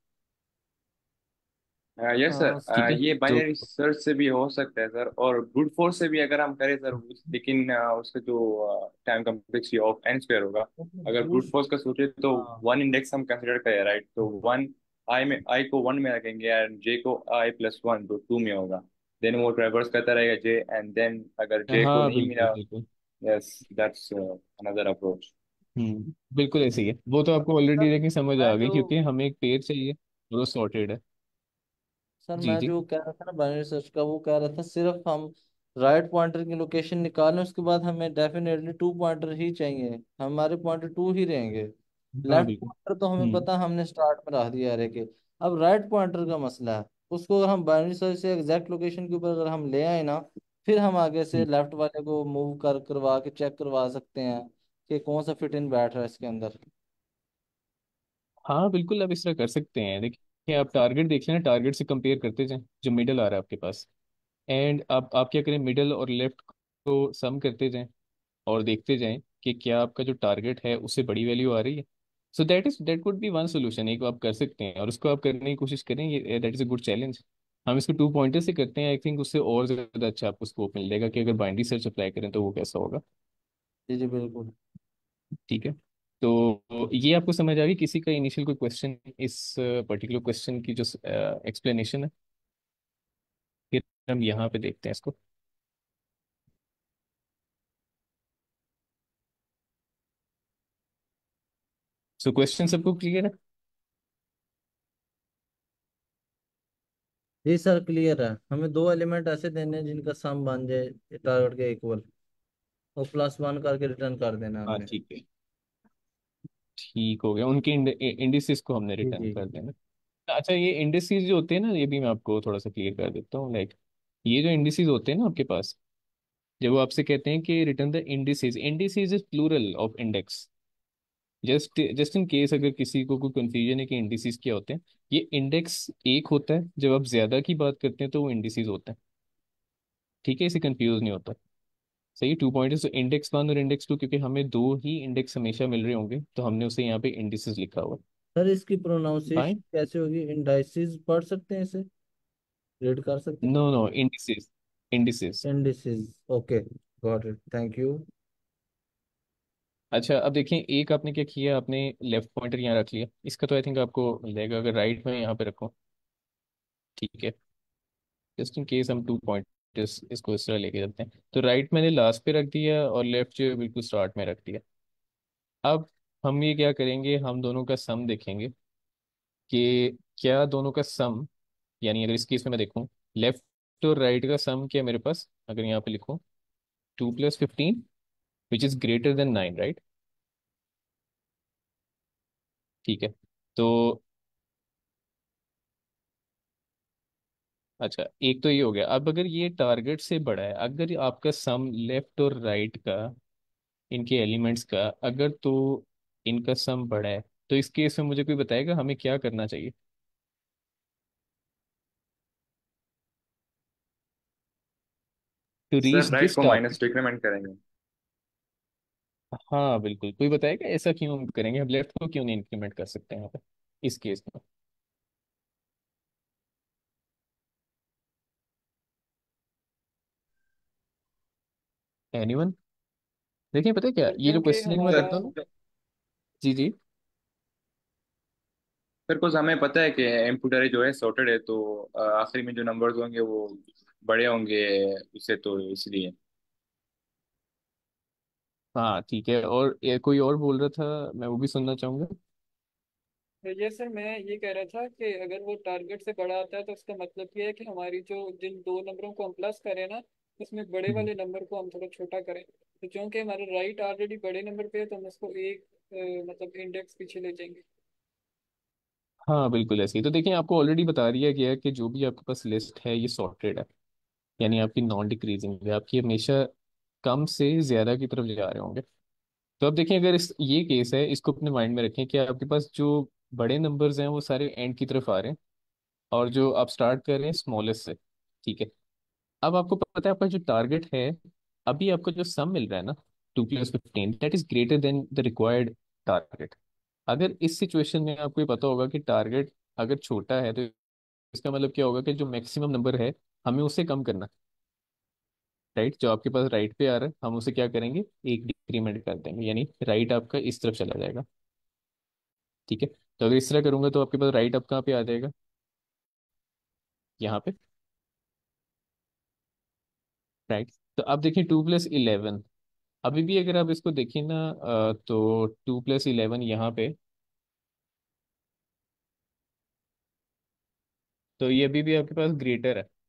Speaker 5: यस
Speaker 1: हाँ
Speaker 3: ठीक
Speaker 5: सर,
Speaker 3: है।
Speaker 5: ये
Speaker 3: तो
Speaker 5: बाइनरी सर्च से भी हो सकता है सर, और ब्रूट फोर्स से भी अगर हम करें सर, उस- लेकिन अ, उसका जो time complexity of N square होगा। अगर ब्रूट
Speaker 1: ब्रूट।
Speaker 5: फोर्स का सोचे तो
Speaker 1: हाँ
Speaker 5: वन इंडेक्स हम कंसिडर करें, राइट? तो वन, आई में आई को वन में रखेंगे एंड जे को आई प्लस वन तो टू में होगा। देन वो ट्रेवर्स करता रहेगा जे, एंड देन अगर जे को
Speaker 3: हाँ,
Speaker 5: नहीं
Speaker 3: बिल्कुल
Speaker 5: मिला,
Speaker 3: बिल्कुल।
Speaker 5: Yes that's another approach.
Speaker 3: Hmm बिल्कुल ऐसे ही है। वो तो आपको ऑलरेडी
Speaker 1: सर,
Speaker 3: देखिए समझ
Speaker 1: मैं
Speaker 3: आ गई,
Speaker 1: जो
Speaker 3: क्योंकि हमें एक पेयर चाहिए और वो सॉर्टेड है।
Speaker 1: सर
Speaker 3: जी
Speaker 1: मैं
Speaker 3: जी।
Speaker 1: जो कह रहा था ना बाइनरी सर्च का, वो कह रहा था सिर्फ हम राइट पॉइंटर की लोकेशन निकालें, उसके बाद हमें डेफिनेटली टू पॉइंटर ही चाहिए, हमारे पॉइंटर टू ही रहेंगे।
Speaker 3: हाँ
Speaker 1: लेफ्ट
Speaker 3: बिल्कुल।
Speaker 1: पॉइंटर तो हमें
Speaker 3: हम्म
Speaker 1: पता है, हमने स्टार्ट में रख दिया अरे के। अब राइट पॉइंटर का मसला है, उसको अगर हम बाइनरी सर्च से एग्जैक्ट लोकेशन के ऊपर अगर हम ले आए ना, फिर हम आगे से
Speaker 3: हम्म।
Speaker 1: लेफ्ट वाले को मूव कर करवा के चेक करवा सकते हैं कि कौन सा फिट इन बैठ रहा है इसके अंदर।
Speaker 3: हाँ बिल्कुल, आप इस तरह कर सकते हैं। देखिए, आप टारगेट देख लेना, टारगेट से कंपेयर करते जाएं जो मिडल आ रहा है आपके पास। एंड आप आप क्या करें, मिडल और लेफ्ट को सम करते जाएं और देखते जाएं कि क्या आपका जो टारगेट है उससे बड़ी वैल्यू आ रही है। So that is that would be one solution, एक आप कर सकते हैं और उसको आप करने की कोशिश करें। ये that is a good challenge. हम इसको टू पॉइंटर से करते हैं, आई थिंक उससे और ज़्यादा अच्छा आपको स्कोप मिल जाएगा कि अगर बाइनरी सर्च अप्लाई करें तो वो कैसा होगा।
Speaker 1: जी जी बिल्कुल।
Speaker 3: ठीक है। तो ये आपको समझ आ गई किसी का इनिशियल कोई क्वेश्चन इस पर्टिकुलर क्वेश्चन की जो एक्सप्लेनेशन है? फिर हम यहाँ पे देखते हैं इसको। सो क्वेश्चन सबको क्लियर है?
Speaker 1: जी सर क्लियर है, हमें दो एलिमेंट ऐसे देने हैं जिनका सम बन जाए टारगेट के इक्वल, और प्लस वन करके रिटर्न कर देना
Speaker 3: हाँ
Speaker 1: हमने।
Speaker 3: ठीक है। ठीक हो गया, उनके इंडिसेस को हमने
Speaker 1: जी
Speaker 3: रिटर्न
Speaker 1: जी।
Speaker 3: कर देना। अच्छा, ये इंडिसेस जो होते हैं ना, ये भी मैं आपको थोड़ा सा क्लियर कर देता हूँ। लाइक, ये जो इंडिसेस होते हैं ना आपके पास, जब वो आपसे कहते हैं कि return the indices, indices is plural of index. Just just in case अगर किसी को कोई कंफ्यूजन है कि इंडिसेस क्या होते हैं, ये इंडेक्स एक होता है, जब आप ज्यादा की बात करते हैं तो वो इंडिसेस होता है। ठीक है, इसे कंफ्यूज नहीं होता। सही, टू पॉइंट है इंडेक्स वन और इंडेक्स टू, क्योंकि हमें दो ही इंडेक्स हमेशा मिल रहे होंगे तो हमने उसे यहाँ पे इंडिसेस लिखा हुआ
Speaker 1: सर इसकी
Speaker 3: है।
Speaker 1: प्रोनाउंसिएशन कैसे होगी, इंडाइसिस पढ़ सकते हैं इसे, रीड कर सकते हैं?
Speaker 3: No no, indices, indices.
Speaker 1: Indices. Okay, got it, thank you.
Speaker 3: अच्छा, अब देखिए, एक आपने क्या किया, आपने लेफ्ट पॉइंटर यहाँ रख लिया, इसका तो आई थिंक आपको मिल जाएगा। अगर राइट में यहाँ पे रखो, ठीक है, जस्ट इन केस हम टू पॉइंटर्स इसको इस तरह लेके चलते हैं, तो राइट मैंने लास्ट पे रख दिया और लेफ्ट जो है बिल्कुल स्टार्ट में रख दिया। अब हम ये क्या करेंगे, हम दोनों का सम देखेंगे कि क्या दोनों का सम, यानी अगर इस केस में मैं देखूं, लेफ्ट और राइट का सम क्या है मेरे पास, अगर यहाँ पे लिखूं, two plus fifteen, which is greater than nine, right? ठीक है। तो अच्छा, एक तो ये हो गया। अब अगर ये टारगेट से बड़ा है, अगर आपका सम लेफ्ट और राइट का, इनके एलिमेंट्स का, अगर तो इनका सम बड़ा है, तो इस केस में मुझे कोई बताएगा हमें क्या करना चाहिए to
Speaker 5: sir
Speaker 3: reach
Speaker 5: right
Speaker 3: this
Speaker 5: को माइनस
Speaker 3: टारगेट?
Speaker 5: डिक्रीमेंट करेंगे।
Speaker 3: हाँ बिल्कुल, कोई बताएगा ऐसा क्यों हम करेंगे, हम लेफ्ट को क्यों नहीं इंक्रीमेंट कर सकते हैं यहाँ पे इस केस में? एनीवन? देखिए, पता है क्या,
Speaker 2: सर
Speaker 3: ये जो
Speaker 2: क्योंकि
Speaker 3: क्वेश्चनिंग मैं
Speaker 2: हमारा
Speaker 3: करता हूँ ना। जी जी।
Speaker 5: सर कुछ हमें पता है कि इनपुट अरे जो है सॉर्टेड है, तो अ, आखिरी में जो नंबर्स होंगे वो बड़े होंगे उससे, तो इसलिए।
Speaker 3: हाँ ठीक है, और ये कोई और बोल रहा था, मैं वो भी सुनना चाहूंगा।
Speaker 2: तो ये सर मैं ये कह रहा था कि अगर वो टारगेट से बड़ा आता है तो उसका मतलब ये है कि हमारी जो जिन दो नंबरों को हम प्लस करें ना, उसमें बड़े
Speaker 3: हम्म।
Speaker 2: वाले नंबर को हम थोड़ा छोटा करें। तो क्योंकि हमारा राइट ऑलरेडी बड़े नंबर पे है तो हम उसको एक अ, मतलब इंडेक्स पीछे ले जाएंगे।
Speaker 3: हाँ बिल्कुल ऐसे ही। तो देखिए आपको ऑलरेडी बता दिया गया है कि जो भी आपके पास लिस्ट है ये सॉर्टेड है, यानी आपकी नॉन डिक्रीजिंग है, आपकी हमेशा कम से ज्यादा की तरफ जा रहे होंगे। तो अब देखिए, अगर इस ये केस है, इसको अपने माइंड में रखें कि आपके पास जो बड़े नंबर्स हैं वो सारे एंड की तरफ आ रहे हैं, और जो आप स्टार्ट कर रहे हैं स्मॉलेस्ट से। ठीक है। अब आपको पता है आपका जो टारगेट है, अभी आपको जो सम मिल रहा है ना, two plus fifteen, that is greater than the required target. अगर इस सिचुएशन में आपको ये पता होगा कि टारगेट अगर छोटा है, तो इसका मतलब क्या होगा कि जो मैक्सिमम नंबर है हमें उससे कम करना। राइट, जो आपके पास राइट पे आ रहा है हम उसे क्या करेंगे, एक डिक्रीमेंट कर देंगे, यानी राइट आपका इस तरफ चला जाएगा। ठीक है। तो अगर इस तरह करूंगा तो आपके पास राइट अब कहाँ पे आ जाएगा, यहाँ पे। राइट। तो अब देखिए टू प्लस इलेवन, अभी भी अगर आप इसको देखिए ना, अ, तो टू प्लस इलेवन यहाँ पे, तो ये अभी भी आपके पास ग्रेटर है।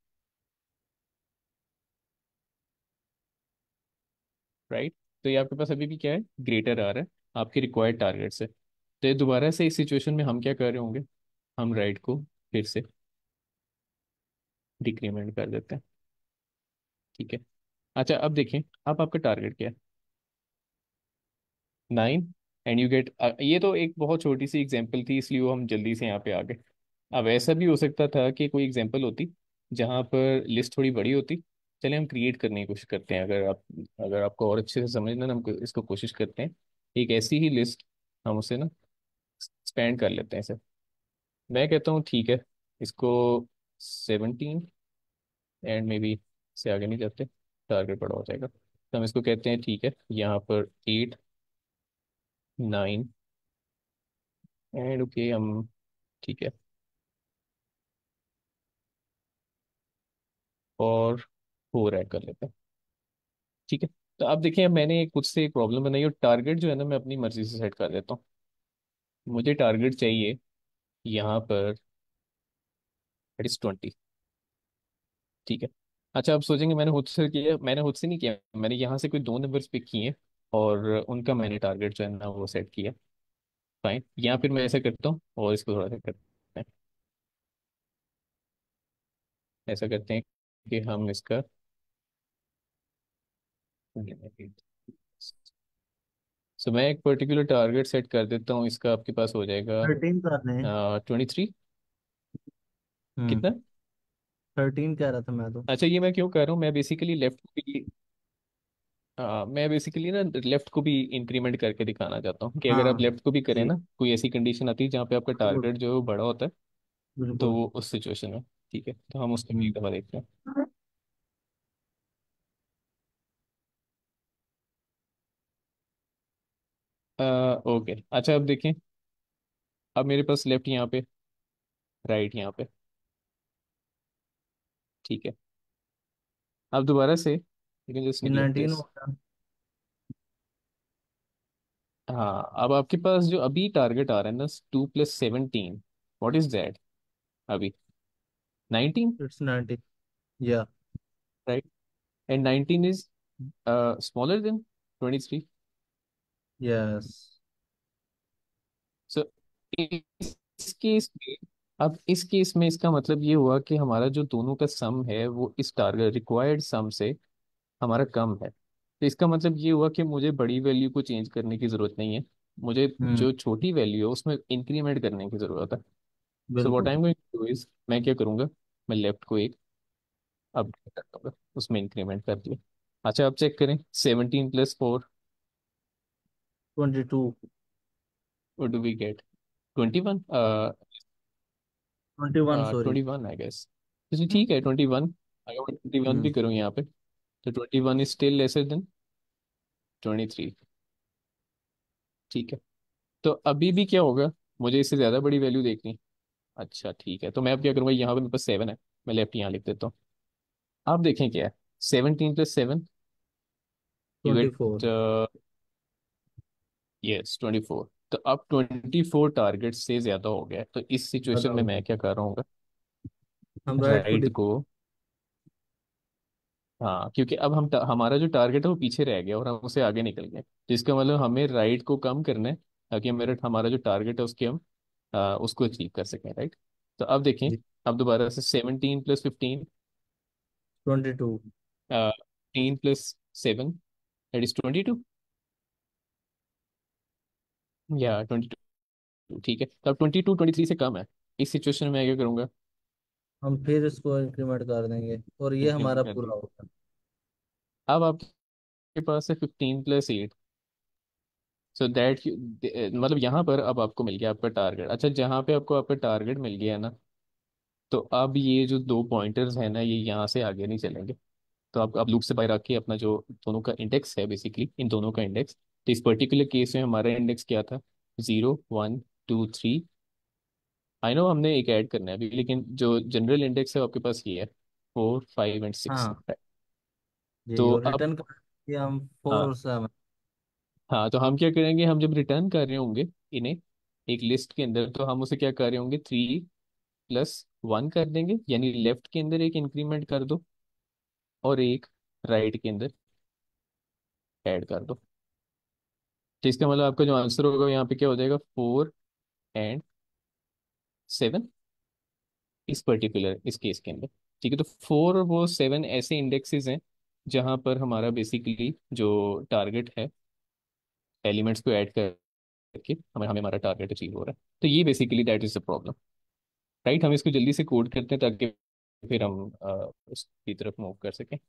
Speaker 3: राइट। तो ये आपके पास अभी भी क्या है, ग्रेटर आ रहा है आपके रिक्वायर्ड टारगेट से। तो ये दोबारा से इस सिचुएशन में हम क्या कर रहे होंगे, हम राइट को फिर से डिक्रीमेंट कर देते हैं। ठीक है। अच्छा अब देखें, अब आपका टारगेट क्या है, नाइन, एंड यू गेट, ये तो एक बहुत छोटी सी एग्जांपल थी इसलिए वो हम जल्दी से यहाँ पे आ गए। अब ऐसा भी हो सकता था कि कोई एग्जांपल होती जहाँ पर लिस्ट थोड़ी बड़ी होती। चलिए हम क्रिएट करने की कोशिश करते हैं, अगर आप, अगर आपको और अच्छे से समझना ना, हम को- इसको कोशिश करते हैं। एक ऐसी ही लिस्ट हम उसे ना एक्सपेंड कर लेते हैं इसे। मैं कहता हूँ ठीक है, इसको सेवनटीन, एंड मे बी से आगे नहीं जाते, टारगेट बड़ा हो जाएगा। तो हम इसको कहते हैं ठीक है, यहाँ पर एट, नाइन, एंड ओके हम, ठीक है, और फोर ऐड कर लेते हैं। ठीक है। तो अब देखिए, अब मैंने एक खुद से एक प्रॉब्लम बनाई, और टारगेट जो है ना मैं अपनी मर्जी से सेट कर देता हूँ। मुझे टारगेट चाहिए यहाँ पर इट इज ट्वेंटी। ठीक है। अच्छा आप सोचेंगे मैंने खुद से किया, मैंने खुद से नहीं किया, मैंने यहाँ से कोई दो नंबर्स पिक किए और उनका मैंने टारगेट जो है ना वो सेट किया। फाइन, यहाँ फिर मैं ऐसा करता हूँ और इसको थोड़ा सा करते हैं, ऐसा करते हैं कि हम इसका, सो मैं एक पर्टिकुलर टारगेट सेट कर देता हूँ, इसका आपके पास हो जाएगा
Speaker 1: थर्टीन कर रहे हैं।
Speaker 3: Twenty three.
Speaker 1: हम्म।
Speaker 3: कितना?
Speaker 1: थर्टीन कह रहा था मैं तो।
Speaker 3: अच्छा ये मैं क्यों कर रहा हूँ, मैं बेसिकली लेफ्ट को भी, हाँ मैं बेसिकली ना लेफ्ट को भी इंक्रीमेंट करके दिखाना चाहता हूँ कि अगर आप
Speaker 1: हाँ
Speaker 3: लेफ्ट को भी करें
Speaker 1: जी।
Speaker 3: ना, कोई ऐसी कंडीशन आती है जहाँ पे आपका
Speaker 1: बिल्कुल
Speaker 3: टारगेट जो है वो बड़ा होता है, तो
Speaker 1: बिल्कुल।
Speaker 3: वो उस सिचुएशन में। ठीक है, तो हम उसको भी
Speaker 1: हम्म।
Speaker 3: एक दफा देखते हैं। ओके अच्छा अब देखें, अब मेरे पास लेफ्ट यहाँ पे, राइट यहाँ पे। ठीक है। अब दोबारा से यू कैन जस्ट
Speaker 1: ये
Speaker 3: निगलेक्ट
Speaker 1: नाइनटीन
Speaker 3: दिस।
Speaker 1: हो गया।
Speaker 3: हाँ अब आपके पास जो अभी टारगेट आ रहा है ना, two plus seventeen, what is that अभी, nineteen.
Speaker 1: It's nineteen. Yeah.
Speaker 3: Right. And nineteen is smaller than twenty three.
Speaker 1: Yes.
Speaker 3: So इस केस में, अब इस केस में इसका मतलब ये हुआ कि हमारा जो दोनों का सम है वो इस टारगेट रिक्वायर्ड सम से हमारा कम है। तो इसका मतलब ये हुआ कि मुझे बड़ी वैल्यू को चेंज करने की ज़रूरत नहीं है, मुझे
Speaker 1: हम्म।
Speaker 3: जो छोटी वैल्यू है उसमें इंक्रीमेंट करने की ज़रूरत है। सो व्हाट आई
Speaker 1: बिल्कुल।
Speaker 3: Am going to do is, मैं क्या करूँगा, मैं लेफ्ट को एक अपडेट कर दूंगा, उसमें इंक्रीमेंट कर दिया। अच्छा अब चेक करें, seventeen plus four,
Speaker 1: twenty two.
Speaker 3: What do we get, twenty one.
Speaker 1: Twenty one sorry.
Speaker 3: Twenty one I guess. ठीक है ट्वेंटी वन, अगर मैं ट्वेंटी वन
Speaker 1: हम्म।
Speaker 3: भी करूँ यहाँ पे, तो twenty one is still lesser than twenty three. ठीक है। तो अभी भी क्या होगा, मुझे इससे ज़्यादा बड़ी वैल्यू देखनी। अच्छा ठीक है, तो मैं अब क्या करूँगा, यहाँ पे मेरे पास सेवन है, मैं लेफ्ट यहाँ लिख देता हूँ। आप देखें क्या है, seventeen plus seven, you
Speaker 1: twenty
Speaker 3: get,
Speaker 1: four
Speaker 3: yes twenty four. तो अब ट्वेंटी फोर टारगेट से ज्यादा हो गया है, तो इस
Speaker 1: ज्यादा
Speaker 3: सिचुएशन में
Speaker 1: हो
Speaker 3: मैं
Speaker 1: गया।
Speaker 3: क्या कर रहा हूँ,
Speaker 1: हम राइट को
Speaker 3: राइट
Speaker 1: डिप।
Speaker 3: को, हाँ क्योंकि अब हम टा- हमारा जो टारगेट है वो पीछे रह गया और हम उसे आगे निकल गए, जिसका मतलब हमें राइट को कम करना है ताकि मेरा हमारा जो टारगेट है उसके हम आ, उसको अचीव कर सकें, राइट। तो अब देखें, अब दोबारा से seventeen plus fifteen,
Speaker 1: twenty two.
Speaker 3: Teen plus seven, that is twenty two, yeah twenty two, ठीक है। तो अब ट्वेंटी टू ट्वेंटी थ्री से कम है, इस सिचुएशन में मैं क्या करूँगा,
Speaker 1: हम फिर इसको इंक्रीमेंट कर देंगे और ये
Speaker 3: इंक्रीमेंट
Speaker 1: हमारा
Speaker 3: कर
Speaker 1: पूरा
Speaker 3: दिया।
Speaker 1: होगा।
Speaker 3: अब आपके पास है fifteen plus eight, so that, मतलब यहाँ पर अब आपको मिल गया आपका टारगेट। अच्छा, जहाँ पे आपको आपका टारगेट मिल गया है ना, तो अब ये जो दो पॉइंटर्स हैं ना, ये यहाँ से आगे नहीं चलेंगे। तो आप आप लूप से बाहर आके अपना जो दोनों का इंडेक्स है, बेसिकली इन दोनों का इंडेक्स, तो इस पर्टिकुलर केस में हमारा इंडेक्स क्या था, zero one two three. I know हमने एक ऐड करना है अभी, लेकिन जो जनरल इंडेक्स है वो आपके पास ये है, फोर फाइव एंड सिक्स।
Speaker 1: हाँ यही,
Speaker 3: तो
Speaker 1: और
Speaker 3: अब,
Speaker 1: रिटर्न कर दिए हम फोर
Speaker 3: हाँ
Speaker 1: और सेवन।
Speaker 3: हाँ, तो हम क्या करेंगे, हम जब रिटर्न कर रहे होंगे इन्हें एक लिस्ट के अंदर, तो हम उसे क्या कर रहे होंगे, थ्री प्लस वन कर देंगे, यानी लेफ्ट के अंदर एक इंक्रीमेंट कर दो और एक राइट के अंदर ऐड कर दो। तो इसका मतलब आपका जो आंसर होगा यहाँ पे क्या हो जाएगा, फोर एंड सेवन, इस पर्टिकुलर इस केस के अंदर। ठीक है, तो फोर और वो सेवन ऐसे इंडेक्सेस हैं जहाँ पर हमारा बेसिकली जो टारगेट है, एलिमेंट्स को ऐड करके हमें हमें हमारा टारगेट अचीव हो रहा है। तो ये basically that is the problem, right. हम इसको जल्दी से कोड करते हैं ताकि फिर हम अ, उसकी तरफ मूव कर सकें।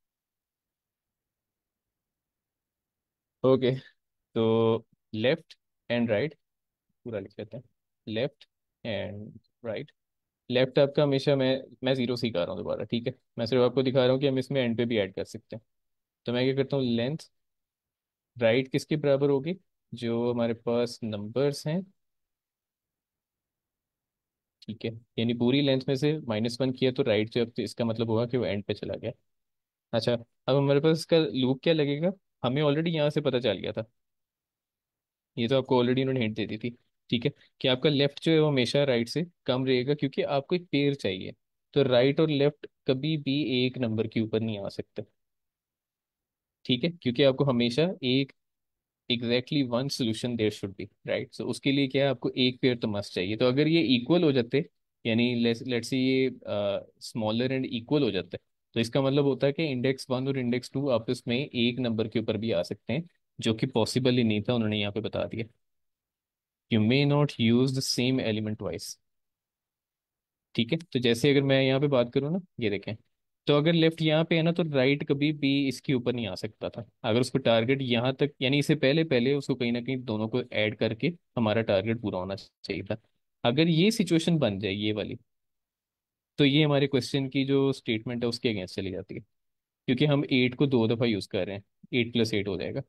Speaker 3: ओके, तो लेफ्ट एंड राइट पूरा लिख लेते हैं, लेफ्ट एंड राइट। लेफ्ट आपका हमेशा, मैं मैं जीरो से ही कर रहा हूँ दोबारा, ठीक है। मैं सिर्फ आपको दिखा रहा हूँ कि हम इसमें एंड पे भी ऐड कर सकते हैं। तो मैं क्या करता हूँ, लेंथ राइट किसके बराबर होगी, जो हमारे पास नंबर्स हैं, ठीक है। यानी पूरी लेंथ में से माइनस वन किया तो राइट जो, अब तो इसका मतलब होगा कि वो एंड पे चला गया। अच्छा, अब हमारे पास इसका लूप क्या लगेगा, हमें ऑलरेडी यहाँ से पता चल गया था, ये तो आपको ऑलरेडी उन्होंने हिंट दे दी थी, ठीक है, कि आपका लेफ्ट जो है वो हमेशा राइट से कम रहेगा क्योंकि आपको एक पेयर चाहिए। तो राइट और लेफ्ट कभी भी एक नंबर के ऊपर नहीं आ सकते, ठीक है, क्योंकि आपको हमेशा एक exactly one solution there should be, right. So उसके लिए क्या है, आपको एक पेयर तो मस्ट चाहिए। तो अगर ये इक्वल हो जाते, यानी लेट्स से ये स्मॉलर एंड इक्वल हो जाता है, तो इसका मतलब होता है कि इंडेक्स वन और इंडेक्स टू आपस में एक नंबर के ऊपर भी आ सकते हैं, जो कि पॉसिबल ही नहीं था, उन्होंने यहाँ पे बता दिया, you may not use the same element twice. ठीक है, तो जैसे अगर मैं यहाँ पे बात करूँ ना, ये देखें, तो अगर लेफ्ट यहाँ पे है ना, तो राइट कभी भी इसके ऊपर नहीं आ सकता था। अगर उसको टारगेट यहाँ तक, यानी इससे पहले पहले उसको कहीं ना कहीं दोनों को ऐड करके हमारा टारगेट पूरा होना चाहिए था। अगर ये सिचुएशन बन जाए ये वाली, तो ये हमारे क्वेश्चन की जो स्टेटमेंट है उसके अगेंस्ट चली जाती है, क्योंकि हम एट को दो दफ़ा यूज़ कर रहे हैं, एट प्लस एट हो जाएगा,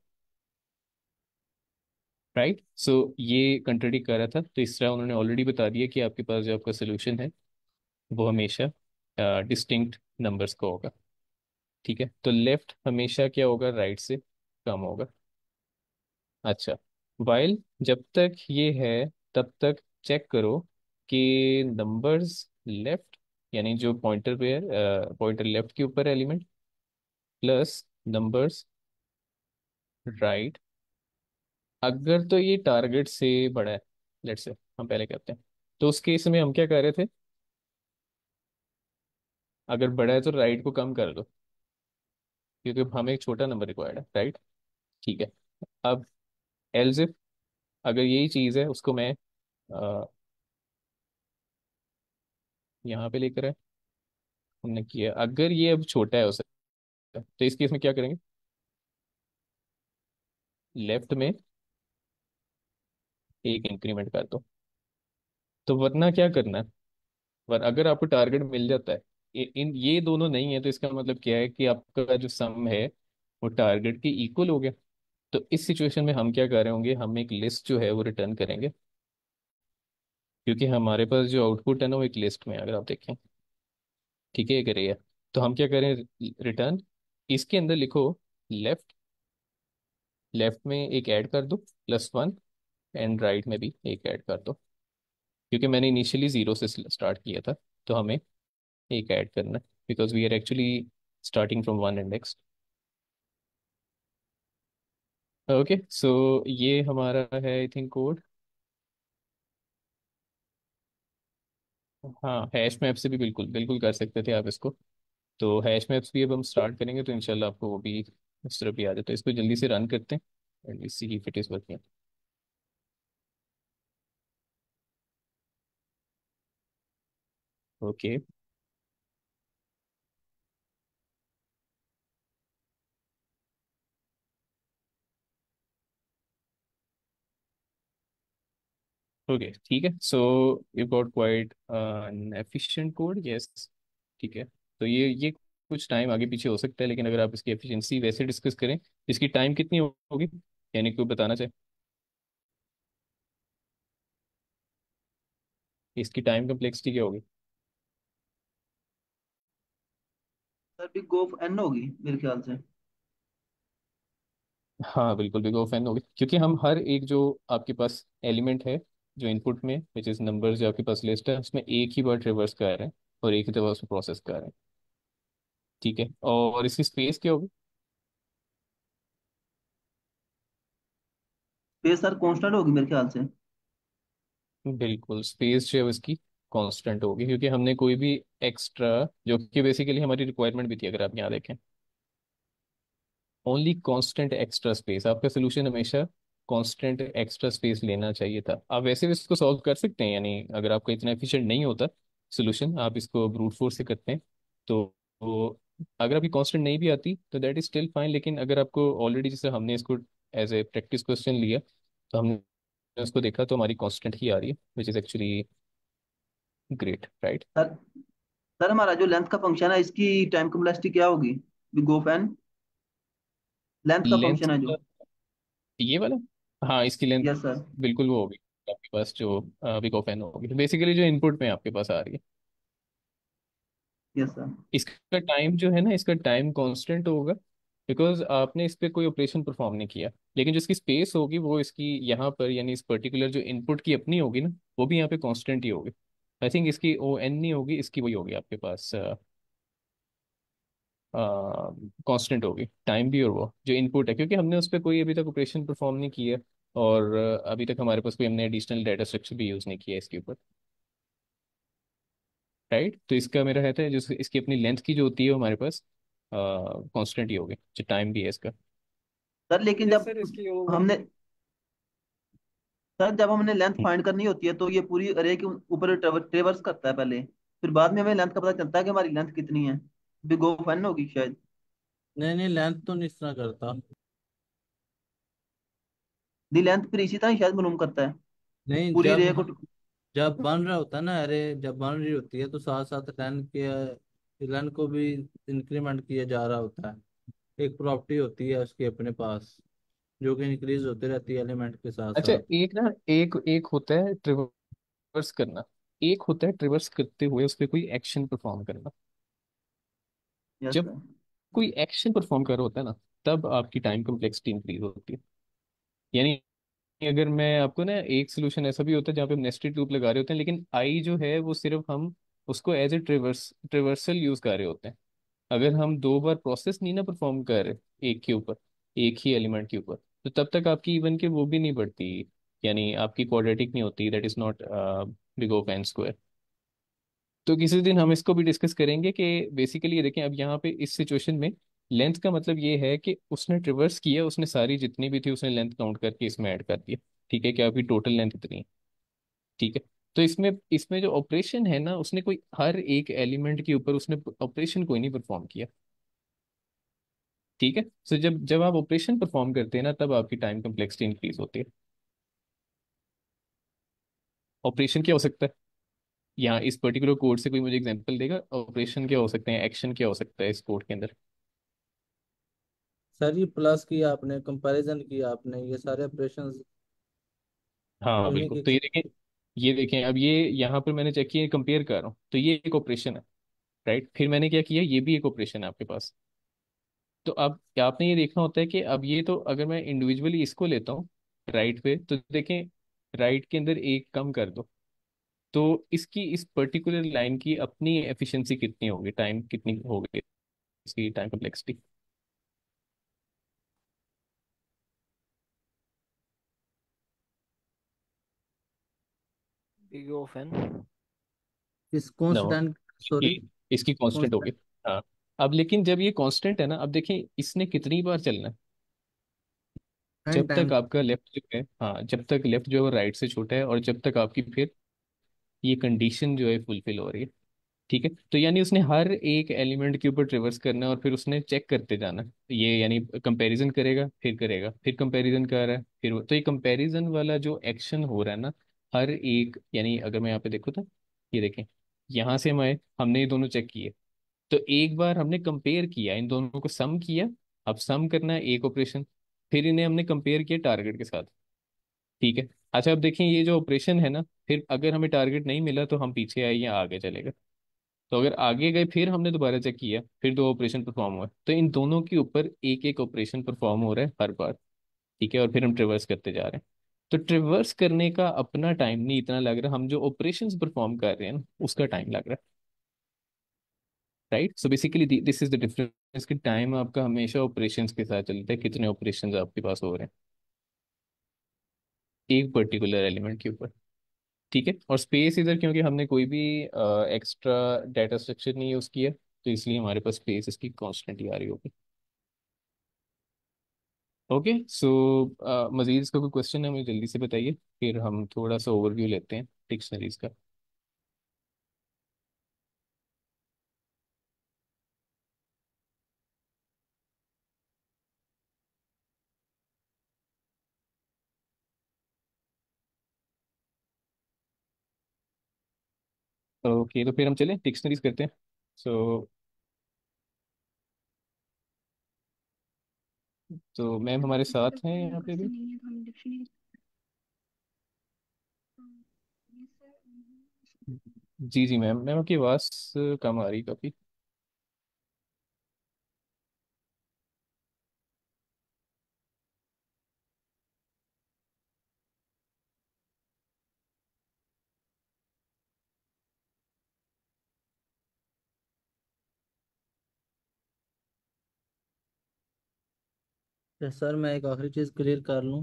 Speaker 3: राइट। सो ये कंट्रडिक्ट कर रहा था, तो इस तरह उन्होंने ऑलरेडी बता दिया कि आपके पास जो आपका सोल्यूशन है वो हमेशा डिस्टिंक्ट नंबर्स का होगा, ठीक है। तो लेफ्ट हमेशा क्या होगा, राइट से कम होगा। अच्छा, वाइल जब तक ये है तब तक चेक करो कि नंबर्स लेफ्ट, यानी जो पॉइंटर पे है, पॉइंटर लेफ्ट के ऊपर एलिमेंट, प्लस नंबर्स राइट, अगर तो ये टारगेट से बड़ा है, लेट्स से हम पहले कहते हैं, तो उस केस में हम क्या कर रहे थे, अगर बड़ा है तो राइट को कम कर दो, क्योंकि हमें एक छोटा नंबर रिक्वायर्ड है, राइट। ठीक है, अब एल्स इफ, अगर यही चीज़ है उसको मैं अ, यहाँ पे लेकर है, हमने किया, अगर ये अब छोटा है हो सकता है, तो इस केस में क्या करेंगे, लेफ्ट में एक इंक्रीमेंट कर दो। तो वरना क्या करना है, वर अगर आपको टारगेट मिल जाता है, इ- इन ये दोनों नहीं है, तो इसका मतलब क्या है कि आपका जो सम है वो टारगेट के इक्वल हो गया। तो इस सिचुएशन में हम क्या कर रहे होंगे, हम एक लिस्ट जो है वो रिटर्न करेंगे, क्योंकि हमारे पास जो आउटपुट है ना वो एक लिस्ट में है, अगर आप देखें, ठीक है, ये करिए। तो हम क्या करें, रिटर्न इसके अंदर लिखो लेफ्ट, लेफ्ट में एक ऐड कर दो प्लस वन, एंड राइट में भी एक ऐड कर दो, क्योंकि मैंने इनिशियली जीरो से स्टार्ट किया था, तो हमें एक ऐड करना है, because we are actually starting from one index. Okay, so ये हमारा है आई थिंक कोड। हाँ, हैश मैप से भी बिल्कुल बिल्कुल कर सकते थे आप इसको। तो हैश मैप्स भी अब हम स्टार्ट करेंगे, तो इंशाल्लाह आपको वो भी इस तरह भी आ जाए, तो इसको जल्दी से रन करते हैं and we see if it is working. Okay, okay, ठीक है, so you got quite an efficient code, yes. ठीक है, तो ये ये कुछ टाइम आगे पीछे हो सकता है, लेकिन अगर आप इसकी एफिशिएंसी वैसे डिस्कस करें, इसकी टाइम कितनी होगी, यानी कोई बताना चाहे इसकी टाइम कम्प्लेक्सिटी क्या होगी।
Speaker 1: सर बिग ऑफ एन होगी मेरे ख्याल से।
Speaker 3: हाँ बिल्कुल, बिग ओ फैन होगी, क्योंकि हम हर एक जो आपके पास एलिमेंट है, जो इनपुट में विच इज नंबर जो आपके पास लिस्ट है, उसमें एक ही बार रिवर्स कर रहे हैं और एक ही दफा उसको प्रोसेस कर रहे हैं। ठीक है, और इसकी स्पेस क्या होगी।
Speaker 1: स्पेस सर कांस्टेंट होगी मेरे ख्याल से।
Speaker 3: बिल्कुल, स्पेस जो है उसकी कांस्टेंट होगी, क्योंकि हमने कोई भी एक्स्ट्रा, जो कि बेसिकली हमारी रिक्वायरमेंट भी थी, अगर आप यहाँ देखें, ओनली कांस्टेंट एक्स्ट्रा स्पेस, आपका सोल्यूशन हमेशा कांस्टेंट एक्स्ट्रा स्पेस लेना चाहिए था। आप वैसे भी इसको सॉल्व कर सकते हैं, यानी अगर आपका इतना एफिशिएंट नहीं होता सोल्यूशन, आप इसको ब्रूट फोर्स से करते हैं, तो, तो अगर आपकी कांस्टेंट नहीं भी आती तो दैट इज स्टिल फाइन, लेकिन अगर आपको ऑलरेडी, जैसे हमने इसको एज ए प्रैक्टिस क्वेश्चन लिया, तो हमने उसको देखा तो हमारी कांस्टेंट ही आ रही है, which is actually great, right.
Speaker 1: Sir sir हमारा जो लेंथ का फंक्शन है इसकी टाइम कम्प्लेक्सिटी क्या होगी? बिग ऑफ एन लेंथ का
Speaker 3: लेंथ,
Speaker 1: फंक्शन है जो।
Speaker 3: ये वाला, हाँ इसकी लेंथ
Speaker 1: यस सर।
Speaker 3: बिल्कुल वो होगी आपके पास, जो बिग ऑफ एन होगी, बेसिकली जो इनपुट में आपके पास आ रही है।
Speaker 1: Yes sir.
Speaker 3: इसका टाइम जो है ना, इसका टाइम कांस्टेंट होगा, बिकॉज आपने इस पे कोई ऑपरेशन परफॉर्म नहीं किया, लेकिन जो इसकी स्पेस होगी वो इसकी यहाँ पर, यानी इस पर्टिकुलर जो इनपुट की अपनी होगी ना, वो भी यहाँ पे कांस्टेंट ही होगी। आई थिंक इसकी ओ एन नहीं होगी, इसकी वही होगी आपके पास, कांस्टेंट होगी टाइम भी, और वो जो इनपुट है, क्योंकि हमने उस पर कोई अभी तक ऑपरेशन परफॉर्म नहीं किया, और अ, अभी तक हमारे पास कोई हमने एडिशनल डाटा स्ट्रक्चर भी यूज़ नहीं किया इसके ऊपर, राइट। तो इसका मेरा कहता है जो इसकी अपनी लेंथ की जो होती है वो हमारे पास कांस्टेंट ही होगी, जो टाइम भी है इसका।
Speaker 1: सर लेकिन
Speaker 2: यस
Speaker 1: जब
Speaker 2: सर, इसकी ओ वन
Speaker 1: हमने
Speaker 2: है।
Speaker 1: सर जब हमने लेंथ
Speaker 3: हम्म,
Speaker 1: फाइंड करनी होती है तो ये पूरी अरे के ऊपर ट्रेवर्स करता है पहले, फिर बाद में हमें लेंथ का पता चलता है कि हमारी लेंथ कितनी है। बिग ऑफ एन होगी शायद। नहीं नहीं, लेंथ तो नहीं इस तरह करता। दी लेंथ फिर इसी तरह ही शायद मालूम करता है नहीं, पूरी जब रे को। जब बन रहा होता है ना अरे, जब बन रही होती है तो साथ साथ लेन के लेन को भी इंक्रीमेंट किया जा रहा होता है। एक प्रॉपर्टी होती है उसकी अपने पास, जो कि इंक्रीज होती रहती है एलिमेंट के साथ
Speaker 3: अच्छा,
Speaker 1: साथ।
Speaker 3: एक ना, एक एक होता है ट्रिवर्स करना, एक होता है ट्रिवर्स करते हुए उस पर कोई एक्शन परफॉर्म करना।
Speaker 1: यस
Speaker 3: जब
Speaker 1: सर।
Speaker 3: कोई एक्शन परफॉर्म कर रहा होता है ना, तब आपकी टाइम कम्प्लेक्सिटी इंक्रीज होती है। यानी अगर मैं आपको ना, एक सोल्यूशन ऐसा भी होता है जहाँ पे हम नेस्टेड लूप लगा रहे होते हैं, लेकिन आई जो है वो सिर्फ हम उसको as a traverse traversal use कर रहे होते हैं। अगर हम दो बार प्रोसेस नहीं ना परफॉर्म कर रहे एक के ऊपर, एक ही एलिमेंट के ऊपर, तो तब तक आपकी इवन के वो भी नहीं बढ़ती, यानी आपकी क्वाड्रेटिक नहीं होती, that is not big of N square. तो किसी दिन हम इसको भी डिस्कस करेंगे कि बेसिकली ये देखें, अब यहाँ पे इस सिचुएशन में लेंथ का मतलब ये है कि उसने ट्रिवर्स किया, उसने सारी जितनी भी थी उसने लेंथ काउंट करके इसमें ऐड कर दिया। ठीक है, क्या अभी टोटल लेंथ इतनी है। ठीक है, तो इसमें इसमें जो ऑपरेशन है ना, उसने कोई हर एक एलिमेंट के ऊपर उसने ऑपरेशन कोई नहीं परफॉर्म किया। ठीक है, सो जब जब आप ऑपरेशन परफॉर्म करते हैं ना, तब आपकी टाइम कम्प्लेक्सिटी इंक्रीज होती है। ऑपरेशन क्या हो सकता है, यहाँ इस पर्टिकुलर कोड से कोई मुझे एग्जांपल देगा, ऑपरेशन क्या हो सकते हैं, एक्शन क्या हो सकता है इस कोड के अंदर।
Speaker 1: सर ये प्लस किया आपने, कंपैरिजन किया आपने, ये सारे ऑपरेशंस
Speaker 3: हाँ
Speaker 1: इन्हीं
Speaker 3: बिल्कुल,
Speaker 1: की।
Speaker 3: तो ये देखें, ये देखें अब ये यहाँ पर मैंने चेक किया, कंपेयर कर रहा हूँ, तो ये एक ऑपरेशन है, राइट, फिर मैंने क्या किया, ये भी एक ऑपरेशन है आपके पास। तो अब आपने ये देखना होता है कि अब ये तो अगर मैं इंडिविजुअली इसको लेता हूँ राइट पे, तो देखें राइट के अंदर एक कम कर दो, तो इसकी इस पर्टिकुलर लाइन की अपनी एफिशिएंसी कितनी होगी, टाइम कितनी होगी, इसकी time complexity.
Speaker 7: Big of N.
Speaker 1: इस कौन सा
Speaker 3: नो,
Speaker 1: टाइम, सॉरी,
Speaker 3: इसकी इसकी
Speaker 1: कौन
Speaker 3: कांस्टेंट
Speaker 1: सा
Speaker 3: होगी। हाँ, अब लेकिन जब ये कांस्टेंट है ना, अब देखें इसने कितनी बार चलना है।
Speaker 1: टाइम
Speaker 3: जब
Speaker 1: टाइम
Speaker 3: तक आपका लेफ्ट जो है, हाँ, जब तक लेफ्ट जो है वो राइट से छोटा है, और जब तक आपकी फिर ये कंडीशन जो है फुलफिल हो रही है। ठीक है, तो यानी उसने हर एक एलिमेंट के ऊपर ट्रेवर्स करना है, और फिर उसने चेक करते जाना है। ये यानी कंपैरिजन करेगा, फिर करेगा, फिर कंपैरिजन कर रहा है, फिर वो- तो ये कंपैरिजन वाला जो एक्शन हो रहा है ना, हर एक, यानी अगर मैं यहाँ पे देखूँ तो ये देखें, यहाँ से मैं हमने ये दोनों चेक किए, तो एक बार हमने कंपेयर किया, इन दोनों को सम किया। अब सम करना है एक ऑपरेशन, फिर इन्हें हमने कंपेयर किया टारगेट के साथ। ठीक है, अच्छा अब देखें ये जो ऑपरेशन है ना, फिर अगर हमें टारगेट नहीं मिला तो हम पीछे आए या आगे चले गए। तो अगर आगे गए फिर हमने दोबारा चेक किया, फिर दो ऑपरेशन परफॉर्म हुए, तो इन दोनों के ऊपर एक एक ऑपरेशन परफॉर्म हो रहा है हर बार। ठीक है, और फिर हम ट्रिवर्स करते जा रहे हैं। तो ट्रिवर्स करने का अपना टाइम नहीं इतना लग रहा, हम जो ऑपरेशंस परफॉर्म कर रहे हैं ना उसका टाइम लग रहा है। Right, so basically this is the difference कि टाइम आपका हमेशा ऑपरेशंस के साथ चलता है, कितने ऑपरेशंस आपके पास हो रहे हैं एक पर्टिकुलर एलिमेंट के ऊपर। ठीक है, और स्पेस इधर क्योंकि हमने कोई भी एक्स्ट्रा डाटा स्ट्रक्चर नहीं यूज़ किया, तो इसलिए हमारे पास स्पेस इसकी कांस्टेंट ही आ रही होगी। ओके, सो मजीद इसका कोई क्वेश्चन है, मुझे जल्दी से बताइए, फिर हम थोड़ा सा ओवरव्यू लेते हैं डिक्शनरीज का। ओके, तो फिर हम चलें डिक्शनरीज करते हैं। सो तो मैम हमारे
Speaker 6: अगर
Speaker 3: साथ हैं
Speaker 6: कोई
Speaker 3: यहाँ पे
Speaker 6: क्वेश्चन
Speaker 3: भी।
Speaker 6: नहीं है तो हम डिक्शनरी।
Speaker 3: जी जी मैम, मैम आपकी आवाज़ कम आ रही काफ़ी।
Speaker 1: सर मैं एक आखिरी चीज़ क्लियर कर लूँ।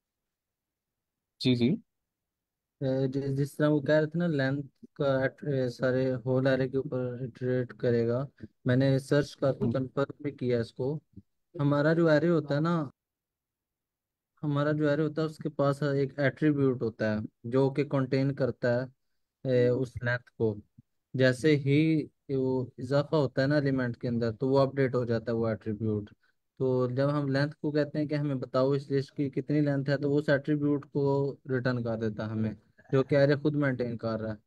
Speaker 3: जी जी।
Speaker 1: अ, जिस जिस तरह वो कह रहे थे ना, लेंथ का at- अ, सारे होल एरे के ऊपर इटरेट करेगा। मैंने सर्च करके
Speaker 3: हम्म,
Speaker 1: कंफर्म भी किया इसको। हमारा जो एरे होता है ना, हमारा जो एरे होता है उसके पास एक एट्रीब्यूट होता है जो कि कंटेन करता है अ, उस लेंथ को। जैसे ही वो इजाफा होता है ना एलिमेंट के अंदर, तो वो अपडेट हो जाता है वो एट्रीब्यूट। तो जब हम लेंथ को कहते हैं कि हमें बताओ इस लिस्ट की कितनी लेंथ है, तो वो उस एट्रीब्यूट को रिटर्न कर देता है हमें, जो कि एरे खुद मेंटेन कर रहा है।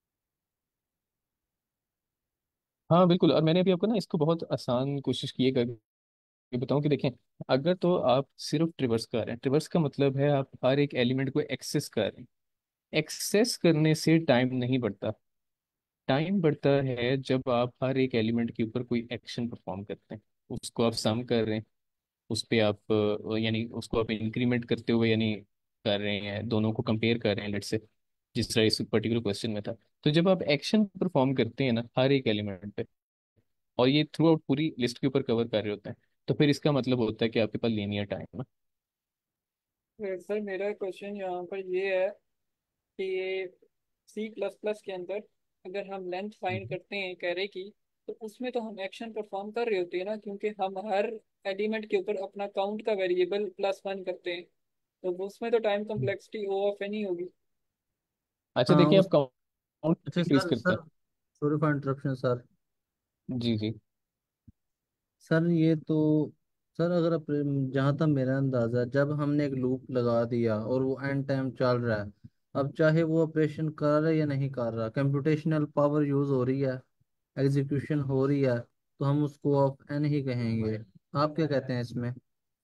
Speaker 3: हाँ बिल्कुल, और मैंने अभी आपको ना इसको बहुत आसान कोशिश की है करके बताऊं कि देखें, अगर तो आप सिर्फ ट्रिवर्स कर रहे हैं, ट्रिवर्स का मतलब है आप हर एक एलिमेंट को एक्सेस कर रहे हैं। एक्सेस करने से टाइम नहीं बढ़ता। टाइम बढ़ता है जब आप हर एक एलिमेंट के ऊपर कोई एक्शन परफॉर्म करते हैं, उसको आप सम कर रहे हैं, उस पे आप अ, यानी उसको आप इंक्रीमेंट करते हुए यानी कर रहे हैं, दोनों को कंपेयर कर रहे हैं, लेट्स से जिस तरह इस पर्टिकुलर क्वेश्चन में था। तो जब आप एक्शन परफॉर्म करते हैं ना हर एक एलिमेंट पे, और ये थ्रू आउट पूरी लिस्ट के ऊपर कवर कर रहे होते हैं, तो फिर इसका मतलब होता है कि आपके पास लीनियर टाइम है।
Speaker 2: सर मेरा क्वेश्चन यहाँ पर ये है कि ये सी प्लस प्लस के अंदर अगर हम लेंथ फाइंड
Speaker 3: हम्म।
Speaker 2: करते हैं कैरे की, तो उसमें तो हम एक्शन परफॉर्म कर रहे होते हैं ना, क्योंकि हम हर एलिमेंट के ऊपर अपना काउंट का वेरिएबल प्लस वन करते हैं। तो वो उसमें तो time complexity O of n ही होगी।
Speaker 3: अच्छा
Speaker 1: हाँ
Speaker 3: देखिए,
Speaker 1: उस
Speaker 3: आप काउंट
Speaker 1: अच्छा
Speaker 3: इंक्रीज
Speaker 1: सर,
Speaker 3: करते
Speaker 1: sir sorry for interruption sir.
Speaker 3: हैं। जी जी।
Speaker 1: सर ये तो, सर अगर आप, जहाँ तक मेरा अंदाजा है, जब हमने एक लूप लगा दिया और वो एंड टाइम चल रहा है, अब चाहे वो ऑपरेशन कर रहा है या नहीं कर रहा, कंप्यूटेशनल पावर यूज हो रही है, एग्जीक्यूशन हो रही है, तो हम उसको ऑफ एन ही कहेंगे। आप क्या कहते हैं इसमें?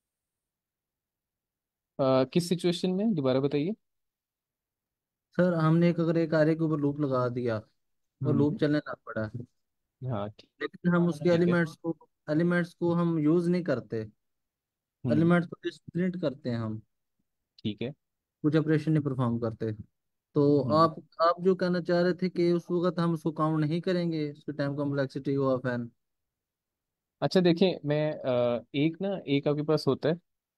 Speaker 3: अ, किस सिचुएशन में दोबारा बताइए।
Speaker 1: सर हमने एक अगर एक आरे के ऊपर लूप लगा दिया और लूप
Speaker 3: हम्म।
Speaker 1: चलने लग पड़ा,
Speaker 3: हाँ
Speaker 1: लेकिन हम उसके
Speaker 3: ठीक है।
Speaker 1: एलिमेंट्स को एलिमेंट्स को हम यूज नहीं करते।
Speaker 3: हम्म।
Speaker 1: एलिमेंट्स को प्रिंट करते हैं हम,
Speaker 3: ठीक है।
Speaker 1: कुछ ऑपरेशन नहीं परफॉर्म करते। तो
Speaker 3: हम्म।
Speaker 1: आप आप जो कहना चाह रहे थे कि उस वक्त हम उसको काउंट नहीं करेंगे, उसके टाइम कॉम्प्लेक्सिटी ऑफ एन।
Speaker 3: अच्छा देखिए, मैं अ, एक ना एक आपके पास होता है।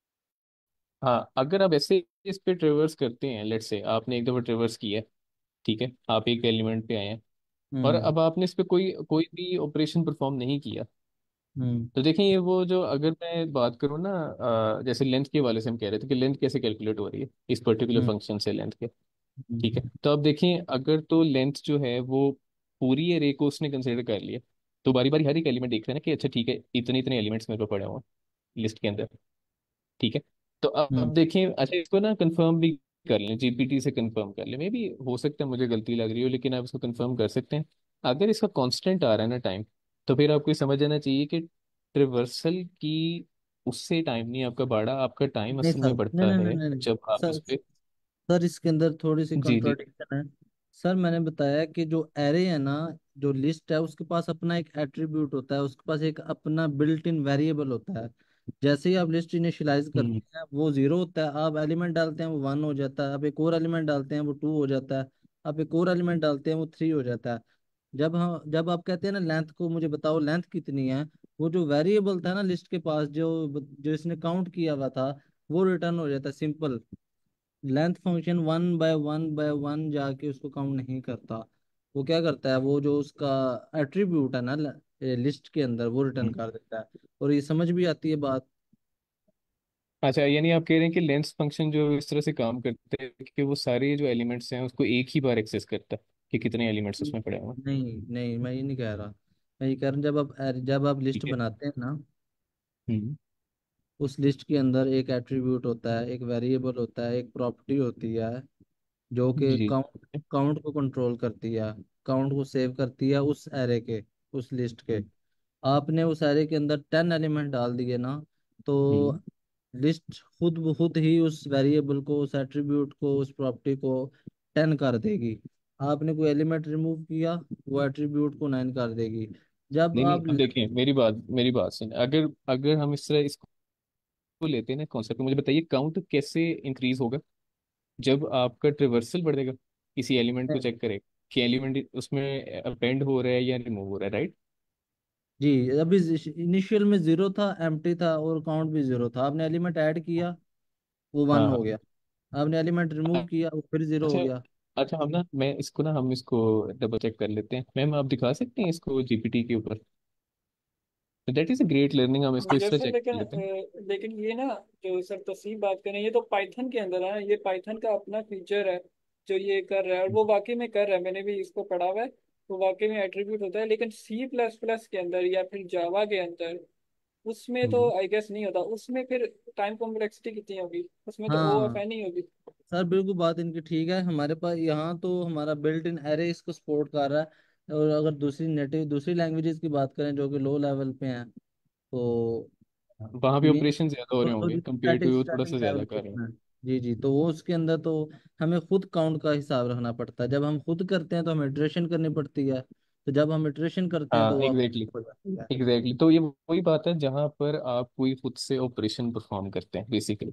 Speaker 3: हाँ, अगर आप ऐसे इस पे ट्रेवर्स करते हैं, लेट्स से आपने एक दफ़ा ट्रेवर्स किया है, ठीक है, आप एक एलिमेंट पे आए हैं, और
Speaker 1: हम्म।
Speaker 3: अब आपने इस पे कोई कोई भी ऑपरेशन परफॉर्म नहीं किया,
Speaker 1: हम्म।
Speaker 3: तो देखें ये वो जो, अगर मैं बात करूँ ना, अ, जैसे लेंथ के वाले से हम कह रहे थे कि लेंथ कैसे कैलकुलेट हो रही है इस पर्टिकुलर
Speaker 1: हम्म।
Speaker 3: फंक्शन से, लेंथ के। ठीक है,
Speaker 1: हम्म।
Speaker 3: तो अब देखें, अगर तो लेंथ जो है वो पूरी एरे को उसने कंसिडर कर लिया, तो बारी बारी हर एक एलिमेंट देख रहे हैं ना कि अच्छा ठीक है, इतने इतने एलिमेंट्स मेरे पे पड़े हुए हैं लिस्ट के अंदर। ठीक है, तो अब
Speaker 1: हम्म।
Speaker 3: अब देखें, अच्छा इसको ना कंफर्म भी कर लें, जीपीटी से कंफर्म कर लें, मे भी हो सकता है मुझे गलती लग रही हो, लेकिन आप इसको कंफर्म कर सकते हैं। अगर इसका कांस्टेंट आ रहा है ना टाइम, तो फिर आपको ये समझ आना चाहिए कि ट्रिवर्सल की उससे टाइम नहीं आपका बढ़ा, आपका टाइम
Speaker 1: नहीं
Speaker 3: असल
Speaker 1: सर,
Speaker 3: में
Speaker 1: नहीं
Speaker 3: बढ़ता
Speaker 1: नहीं नहीं
Speaker 3: है
Speaker 1: नहीं नहीं।
Speaker 3: जब आप
Speaker 1: सर
Speaker 3: उस पे।
Speaker 1: सर इसके अंदर थोड़ी सी
Speaker 3: जी जी।
Speaker 1: कॉन्ट्राडिक्शन है। सर मैंने बताया कि जो एरे है ना, जो लिस्ट है, उसके पास अपना एक एट्रीब्यूट होता है, उसके पास एक अपना बिल्ट इन वेरिएबल होता है। जैसे ही आप लिस्ट इनिशियलाइज
Speaker 3: हम्म।
Speaker 1: करते हैं वो जीरो होता है, आप एलिमेंट डालते हैं वो वन हो जाता है, आप एक और एलिमेंट डालते हैं वो टू हो जाता है, आप एक और एलिमेंट डालते हैं वो थ्री हो जाता है। जब हम जब आप कहते हैं ना लेंथ को मुझे बताओ लेंथ कितनी है, वो जो वेरिएबल था ना लिस्ट के पास, जो जो इसने काउंट किया हुआ था, वो रिटर्न हो जाता है simple. Length function one by one by one जाके उसको काउंट नहीं करता। वो क्या करता है, वो जो उसका एट्रीब्यूट है ना लिस्ट के अंदर, वो रिटर्न
Speaker 3: हम्म।
Speaker 1: कर देता है। और ये समझ भी आती है बात।
Speaker 3: अच्छा, यानी आप कह रहे हैं कि लेंथ फंक्शन जो इस तरह से काम करते हैं कि वो सारे जो एलिमेंट्स हैं उसको एक ही बार एक्सेस करता है कि कितने एलिमेंट्स उसमें पड़े हुए हैं।
Speaker 1: नहीं नहीं, मैं ये नहीं कह रहा। मैं ये कह रहा हूँ, जब आप जब आप लिस्ट
Speaker 3: ठीक है।
Speaker 1: बनाते हैं ना,
Speaker 3: हम्म।
Speaker 1: उस लिस्ट के अंदर एक एट्रीब्यूट होता है, एक वेरिएबल होता है, एक प्रॉपर्टी होती है, जो कि
Speaker 3: जी।
Speaker 1: काउंट काउंट को कंट्रोल करती है, काउंट को सेव करती है उस एरे के, उस लिस्ट के। आपने उस एरे के अंदर टेन एलिमेंट डाल दिए ना, तो
Speaker 3: हम्म।
Speaker 1: लिस्ट खुद ब खुद ही उस वेरिएबल को, उस एट्रीब्यूट को, उस प्रॉपर्टी को टेन कर देगी। आपने कोई एलिमेंट रिमूव किया, वो एट्रीब्यूट को नाइन कर देगी। जब
Speaker 3: नहीं नहीं,
Speaker 1: आप
Speaker 3: अब देखिए, मेरी बात मेरी बात सुन, अगर अगर हम इस तरह इसको लेते हैं ना कॉन्सेप्ट, मुझे बताइए काउंट कैसे इंक्रीज होगा जब आपका ट्रिवर्सल बढ़ेगा, किसी एलिमेंट को चेक करेगा कि एलिमेंट उसमें अपेंड हो रहा है या रिमूव हो रहा है, राइट।
Speaker 1: जी, अभी इनिशियल में जीरो था, एम्प्टी था, और काउंट भी जीरो था। आपने एलिमेंट ऐड किया, वो वन
Speaker 3: हाँ
Speaker 1: हो
Speaker 3: हाँ।
Speaker 1: गया। आपने एलिमेंट रिमूव किया, वो फिर जीरो हो
Speaker 3: अच्छा।
Speaker 1: गया।
Speaker 3: अच्छा, हम ना मैं इसको ना हम इसको डबल चेक कर लेते हैं, मैम आप दिखा सकते हैं इसको जीपीटी के ऊपर। That is a great learning, हम इसको इस तरह
Speaker 2: जैसे
Speaker 3: चेक
Speaker 2: लेकिन
Speaker 3: कर लेते हैं।
Speaker 2: अ, लेकिन ये ना, जो सर तस्वीर बात करें, ये तो पाइथन के अंदर है ना, ये पाइथन का अपना फीचर है जो ये कर रहा है, और वो वाकई में कर रहा है, मैंने भी इसको पढ़ा हुआ है। वो वाकई में एट्रीब्यूट होता है, लेकिन सी प्लस प्लस के अंदर या फिर जावा के अंदर, उसमें तो
Speaker 3: हम्म।
Speaker 2: आई गेस नहीं होता। उसमें फिर टाइम कॉम्प्लेक्सिटी कितनी होगी? उसमें तो ओ एफ
Speaker 1: हाँ
Speaker 2: एन ही होगी।
Speaker 1: सर, बिल्कुल बात इनकी ठीक है। हमारे पास यहाँ तो हमारा बिल्ट इन एरे इसको सपोर्ट कर रहा है। और अगर दूसरी नेटिव दूसरी लैंग्वेजेस की बात करें जो कि लो लेवल पे हैं, तो
Speaker 3: वहाँ भी
Speaker 1: मे
Speaker 3: ऑपरेशन ज्यादा हो
Speaker 1: तो,
Speaker 3: रहे
Speaker 1: तो
Speaker 3: होंगे
Speaker 1: भी
Speaker 3: कंपेयर
Speaker 1: स्टैटिक
Speaker 3: टू थोड़ा
Speaker 1: स्टैटिक
Speaker 3: सा
Speaker 1: लेवल
Speaker 3: ज्यादा
Speaker 1: पे
Speaker 3: कर रहे हैं।
Speaker 1: हैं। जी जी, तो वो उसके अंदर तो हमें खुद काउंट का हिसाब रखना पड़ता है। जब हम खुद करते हैं तो हमें इटरेशन करनी पड़ती है, तो जब हम इटरेशन करते हैं तो
Speaker 3: हाँ
Speaker 1: वो आप
Speaker 3: एग्जैक्टली।
Speaker 1: हो जाती है।
Speaker 3: एग्जैक्टली, तो ये वही बात है जहाँ पर आप कोई खुद से ऑपरेशन परफॉर्म करते हैं बेसिकली।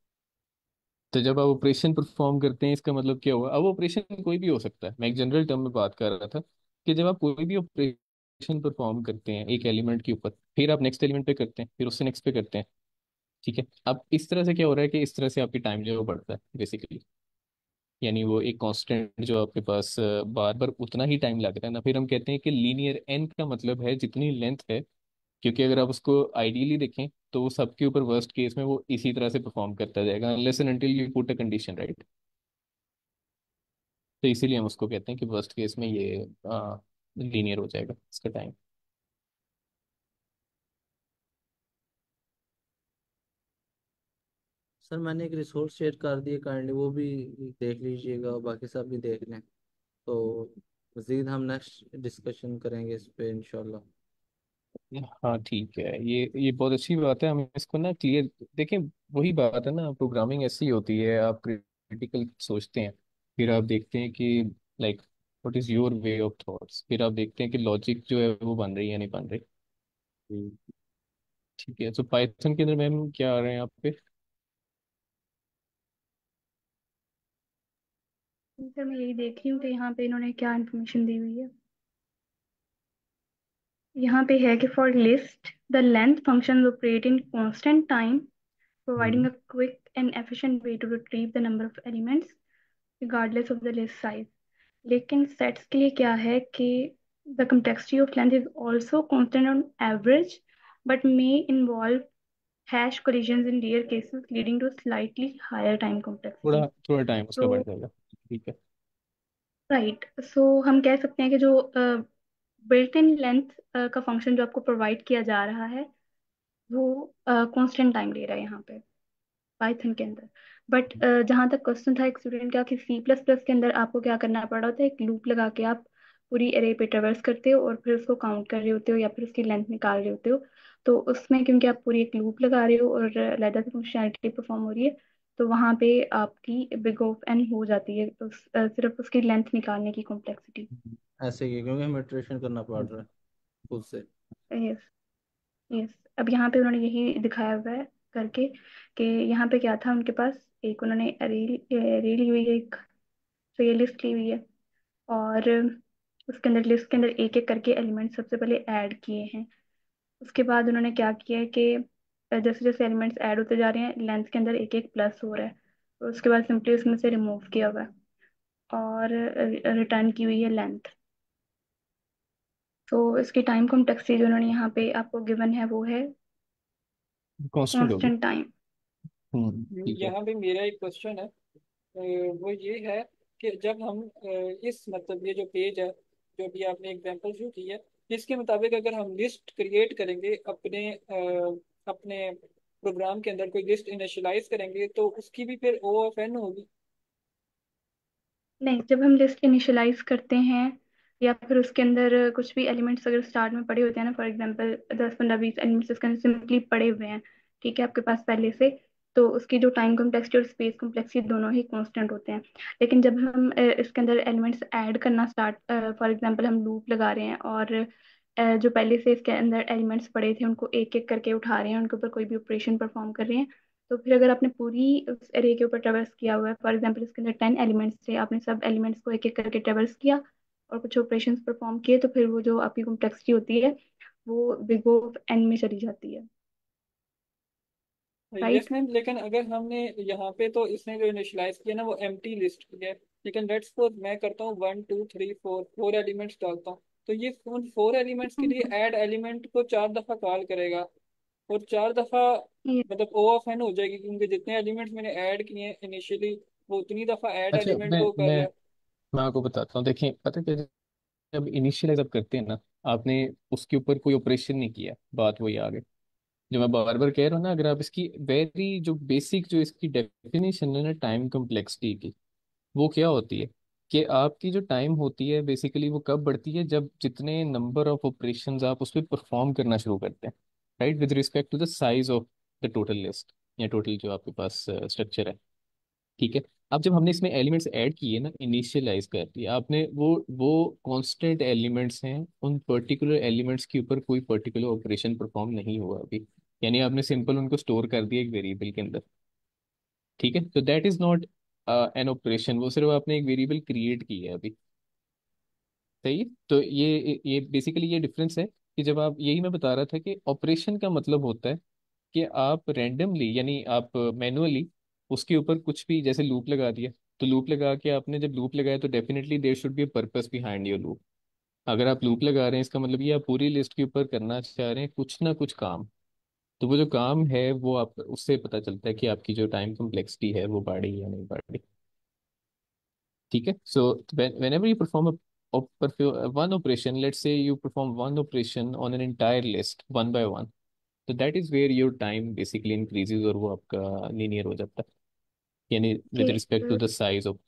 Speaker 3: तो जब आप ऑपरेशन परफॉर्म करते हैं, इसका मतलब क्या हुआ, अब ऑपरेशन कोई भी हो सकता है, मैं एक जनरल टर्म में बात कर रहा था कि जब आप कोई भी ऑपरेशन परफॉर्म करते हैं एक एलिमेंट के ऊपर, फिर आप नेक्स्ट एलिमेंट पे करते हैं, फिर उससे नेक्स्ट पे करते हैं। ठीक है, अब इस तरह से क्या हो रहा है कि इस तरह से आपकी टाइम जो है वो बढ़ता है बेसिकली, यानी वो एक कांस्टेंट जो आपके पास बार बार उतना ही टाइम लग रहा है ना, फिर हम कहते हैं कि लीनियर एन का मतलब है जितनी लेंथ है, क्योंकि अगर आप उसको आइडियली देखें तो वो सबके ऊपर वर्स्ट केस में वो इसी तरह से परफॉर्म करता जाएगा unless and until you put a condition, right. तो इसीलिए हम उसको कहते हैं कि वर्स्ट केस में ये लीनियर हो जाएगा इसका टाइम।
Speaker 1: सर मैंने एक रिसोर्स शेयर कर दिए, काइंडली वो भी देख लीजिएगा, बाकी सब भी देख लें। तो मज़ीद हम नेक्स्ट डिस्कशन करेंगे इस पे इंशाल्लाह।
Speaker 3: हाँ ठीक है, ये ये बहुत अच्छी बात है, हम इसको ना क्लियर देखें। वही बात है ना, प्रोग्रामिंग ऐसी होती है, आप क्रिटिकल सोचते हैं, फिर आप देखते हैं कि like what is your way of thoughts, फिर आप देखते हैं कि लॉजिक जो है वो बन रही है या नहीं बन रही।
Speaker 5: हम्म।
Speaker 3: ठीक है, तो पाइथन के अंदर मैम क्या आ रहे हैं आप पे?
Speaker 6: सर मैं यही देख रही हूँ कि यहाँ पे इन्होंने क्या इन्फॉर्मेशन दी हुई है। यहाँ पे है कि for list the length function operate in constant time providing
Speaker 3: hmm.
Speaker 6: A quick and efficient way to retrieve the number of elements regardless of the list size. लेकिन सेट्स के लिए क्या है कि the complexity of length is also constant on average but may involve hash collisions in rare cases leading to slightly higher time complexity.
Speaker 3: थोड़ा थोड़ा time उसका
Speaker 6: तो
Speaker 3: बढ़ जाएगा। ठीक है।
Speaker 6: राइट, सो हम कह सकते हैं कि जो बिल्ट इन लेंथ का फंक्शन जो आपको प्रोवाइड किया जा रहा है वो कांस्टेंट टाइम ले रहा है यहाँ पे पाइथन के अंदर। बट जहाँ तक क्वेश्चन था एक स्टूडेंट का कि सी प्लस प्लस के अंदर आपको क्या करना पड़ रहा होता है, एक लूप लगा के आप पूरी एरे पे ट्रेवर्स करते हो और फिर उसको काउंट कर रहे होते हो या फिर उसकी लेंथ निकाल रहे होते हो। तो उसमें क्योंकि आप पूरी एक लूप लगा रहे हो और अलग से फंक्शनैलिटी परफॉर्म हो रही है, तो वहाँ पे आपकी बिग ऑफ एन हो जाती है उस, अ, सिर्फ उसकी लेंथ निकालने की कॉम्प्लेक्सिटी।
Speaker 1: ऐसे ही है, क्योंकि हमें इटरेशन करना पड़ रहा है खुद से।
Speaker 6: Yes, yes. अब यहाँ पे उन्होंने यही दिखाया हुआ है करके कि यहाँ पे क्या था उनके पास, एक उन्होंने अरे अरे ली हुई है, एक तो ये लिस्ट ली हुई है और उसके अंदर लिस्ट के अंदर एक एक करके एलिमेंट सबसे पहले ऐड किए हैं। उसके बाद उन्होंने क्या किया है कि जैसे जैसे एलिमेंट्स ऐड होते जा रहे हैं लेंथ के अंदर एक एक प्लस हो रहा है, और उसके बाद सिंपली उसमें से रिमूव किया हुआ है और रिटर्न की हुई है लेंथ। तो इसकी टाइम कॉम्प्लेक्सिटी जो उन्होंने यहाँ पे आपको गिवन है वो है
Speaker 3: कांस्टेंट होगी।
Speaker 6: Constant time.
Speaker 3: हम्म। ठीक है।
Speaker 2: यहाँ पे मेरा एक क्वेश्चन है, अ, वो ये है कि जब हम अ, इस मतलब ये जो पेज है जो भी आपने एग्जांपल जो की है, इसके मुताबिक अगर हम लिस्ट क्रिएट करेंगे अपने अ, अपने प्रोग्राम के अंदर कोई लिस्ट इनिशियलाइज करेंगे तो उसकी भी फिर ओ ऑफ एन होगी।
Speaker 6: नहीं, जब हम लिस्ट इनिशियलाइज करते हैं या फिर उसके अंदर कुछ भी एलिमेंट्स अगर स्टार्ट में पड़े होते हैं ना, फॉर एग्जांपल दस पंद्रह बीस एलिमेंट्स इसके अंदर सिंपली पड़े हुए हैं, ठीक है, आपके पास पहले से, तो उसकी जो टाइम कॉम्प्लेक्सिटी और स्पेस कॉम्प्लेक्सिटी दोनों ही कांस्टेंट होते हैं। लेकिन जब हम अ, इसके अंदर एलिमेंट्स ऐड करना स्टार्ट, फॉर एग्जांपल हम लूप लगा रहे हैं और अ, जो पहले से इसके अंदर एलिमेंट्स पड़े थे उनको एक एक करके उठा रहे हैं, उनके ऊपर कोई भी ऑपरेशन परफॉर्म कर रहे हैं, तो फिर अगर आपने पूरी उस एरे के ऊपर ट्रेवर्स किया हुआ है, फॉर एग्जांपल इसके अंदर टेन एलिमेंट्स थे, आपने सब एलिमेंट्स को एक एक करके ट्रेवर्स किया और कुछ ऑपरेशंस परफॉर्म किए, तो फिर वो जो आपकी कॉम्प्लेक्सिटी होती है वो बिग O ऑफ एन में चली जाती है।
Speaker 2: Yes
Speaker 6: right.
Speaker 2: मैम, लेकिन अगर हमने यहाँ पे तो इसने जो इनिशियलाइज किया ना वो एम्प्टी लिस्ट की है, लेकिन लेट्स सपोज मैं करता हूँ one two three four four elements डालता हूँ, तो ये उन फोर एलिमेंट्स के लिए ऐड एलिमेंट को चार दफा कॉल करेगा और चार दफा मतलब ओ ऑफ एन हो जाएगी, क्योंकि जितने एलिमेंट्स मैंने ऐड किए हैं इनिशियली वो उतनी दफा ऐड
Speaker 3: अच्छा,
Speaker 2: एलिमेंट
Speaker 3: मैं
Speaker 2: को कर
Speaker 3: मैं
Speaker 2: रहा है।
Speaker 3: मैं आपको बताता हूँ, देखिए पता क्या, जब इनिशियलाइज आप करते हैं ना, आपने उसके ऊपर कोई ऑपरेशन नहीं किया, बात वही आ गई जो मैं बार बार कह रहा हूँ ना। अगर आप इसकी वेरी जो बेसिक जो इसकी डेफिनेशन है ना टाइम कम्प्लेक्सिटी की, वो क्या होती है कि आपकी जो टाइम होती है बेसिकली वो कब बढ़ती है, जब जितने नंबर ऑफ ऑपरेशंस आप उस पर परफॉर्म करना शुरू करते हैं, right, with respect to the size of the total list या टोटल जो आपके पास स्ट्रक्चर है। ठीक है। अब जब हमने इसमें एलिमेंट्स ऐड किए ना, इनिशियलाइज कर दिया आपने, वो वो कांस्टेंट एलिमेंट्स हैं, उन पर्टिकुलर एलिमेंट्स के ऊपर कोई पर्टिकुलर ऑपरेशन परफॉर्म नहीं हुआ अभी, यानी आपने सिंपल उनको स्टोर कर दिया एक वेरिएबल के अंदर। ठीक है, तो that is not an operation, वो सिर्फ आपने एक वेरिएबल क्रिएट की है अभी। सही है? तो ये ये बेसिकली ये डिफरेंस है कि जब आप, यही मैं बता रहा था कि ऑपरेशन का मतलब होता है कि आप रैंडमली यानी आप मैनुअली उसके ऊपर कुछ भी, जैसे लूप लगा दिया, तो लूप लगा के आपने जब लूप लगाया तो definitely there should be a purpose behind your loop. अगर आप लूप लगा रहे हैं इसका मतलब ये आप पूरी लिस्ट के ऊपर करना चाह रहे हैं कुछ ना कुछ काम, तो वो जो काम है वो आप उससे पता चलता है कि आपकी जो टाइम कम्प्लेक्सिटी है वो बढ़ी या नहीं बढ़ी। ठीक है, so whenever you perform a op- perf- one operation, let's say you perform one operation on an entire list one by one, तो that is where your time basically increases और वो आपका लीनियर हो जाता है, यानी
Speaker 6: कि
Speaker 3: with respect to the size of.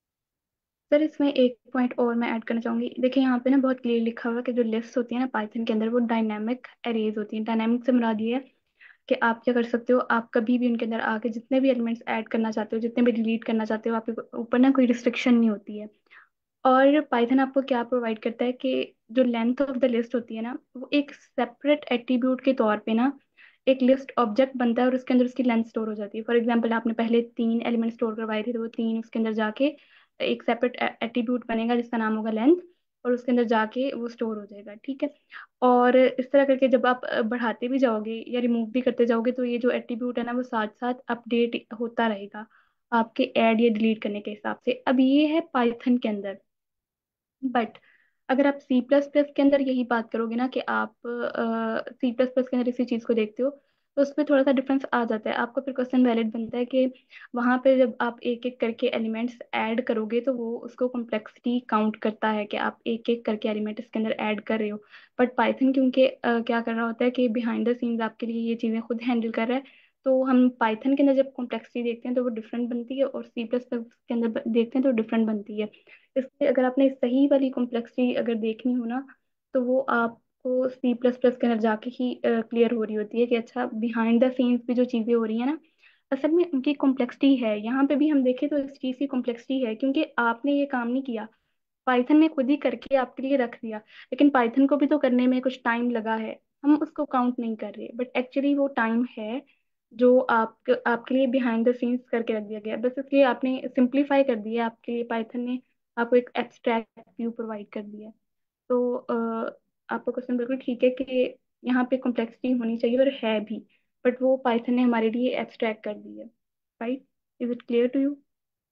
Speaker 6: Sir इसमें एक पॉइंट और मैं ऐड करना चाहूंगी। देखिए यहाँ पे ना बहुत क्लियर लिखा हुआ है कि जो लिस्ट होती है ना पाइथन के अंदर वो डायनामिक एरेज होती है। डायनामिक से मुराद ये है कि आप क्या कर सकते हो, आप कभी भी उनके अंदर आके जितने भी एलिमेंट्स ऐड करना चाहते हो, जितने भी डिलीट करना चाहते हो, आपके ऊपर ना कोई रिस्ट्रिक्शन नहीं होती है। और पाइथन आपको क्या प्रोवाइड करता है कि जो लेंथ ऑफ द लिस्ट होती है ना, वो एक सेपरेट एट्रीब्यूट के तौर पे ना एक लिस्ट ऑब्जेक्ट बनता है और उसके अंदर उसकी लेंथ स्टोर हो जाती है। फॉर एग्जांपल आपने पहले तीन एलिमेंट स्टोर करवाए थे, तो वो तीन उसके अंदर जाके एक सेपरेट एट्रीब्यूट बनेगा जिसका नाम होगा लेंथ, और उसके अंदर जाके वो स्टोर हो जाएगा, ठीक है। और इस तरह करके जब आप अ, बढ़ाते भी जाओगे या रिमूव भी करते जाओगे, तो ये जो एट्रीब्यूट है ना वो साथ साथ अपडेट होता रहेगा आपके ऐड या डिलीट करने के हिसाब से। अब ये है पाइथन के अंदर। बट अगर आप सी प्लस प्लस के अंदर यही बात करोगे ना कि आप सी प्लस प्लस के अंदर इसी चीज़ को देखते हो, तो उसमें थोड़ा सा डिफरेंस आ जाता है। आपका फिर क्वेश्चन वैलिड बनता है कि वहां पे जब आप एक एक करके एलिमेंट्स ऐड करोगे तो वो उसको कॉम्प्लेक्सिटी काउंट करता है कि आप एक एक करके एलिमेंट इसके अंदर ऐड कर रहे हो। बट पाइथन क्योंकि अ, क्या कर रहा होता है कि बिहाइंड द सीन्स आपके लिए ये चीज़ें खुद हैंडल कर रहा है, तो हम पाइथन के अंदर जब कॉम्प्लेक्सिटी देखते हैं तो वो डिफरेंट बनती है, और सी प्लस प्लस के अंदर ब- देखते हैं तो डिफरेंट बनती है। इसलिए अगर आपने सही वाली कॉम्प्लेक्सिटी अगर देखनी हो ना, तो वो आपको सी प्लस प्लस के अंदर जाके ही क्लियर हो रही होती है कि अच्छा बिहाइंड द सीन्स भी जो चीजें हो रही है ना, असल में उनकी कॉम्प्लेक्सिटी है। यहाँ पे भी हम देखें तो इस चीज की कॉम्प्लेक्सिटी है, क्योंकि आपने ये काम नहीं किया, पाइथन ने खुद ही करके आपके लिए रख दिया। लेकिन पाइथन को भी तो करने में कुछ टाइम लगा है, हम उसको काउंट नहीं कर रहे, बट एक्चुअली वो टाइम है जो आप आपके लिए बिहाइंड द सीन्स करके रख दिया गया। बस इसलिए आपने सिंप्लीफाई कर दिया, आपके लिए पाइथन ने आपको एक एब्स्ट्रैक्ट व्यू प्रोवाइड कर दिया। तो अ, आपका क्वेश्चन बिल्कुल ठीक है कि यहाँ पे कॉम्प्लेक्सिटी होनी चाहिए और है भी, बट वो पाइथन ने हमारे लिए एब्स्ट्रैक्ट कर दी है। Right? Is it clear to you?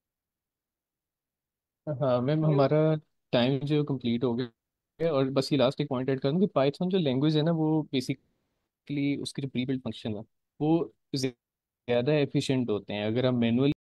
Speaker 3: हाँ मैम, हमारा टाइम जो कंप्लीट हो गया है। और बस ये लास्ट एक पॉइंट ऐड कर दूँ कि पाइथन जो लैंग्वेज है ना, वो बेसिकली उसके जो प्री बिल्ट फंक्शन है वो ज़्यादा एफिशिएंट होते हैं। अगर हम मैनुअली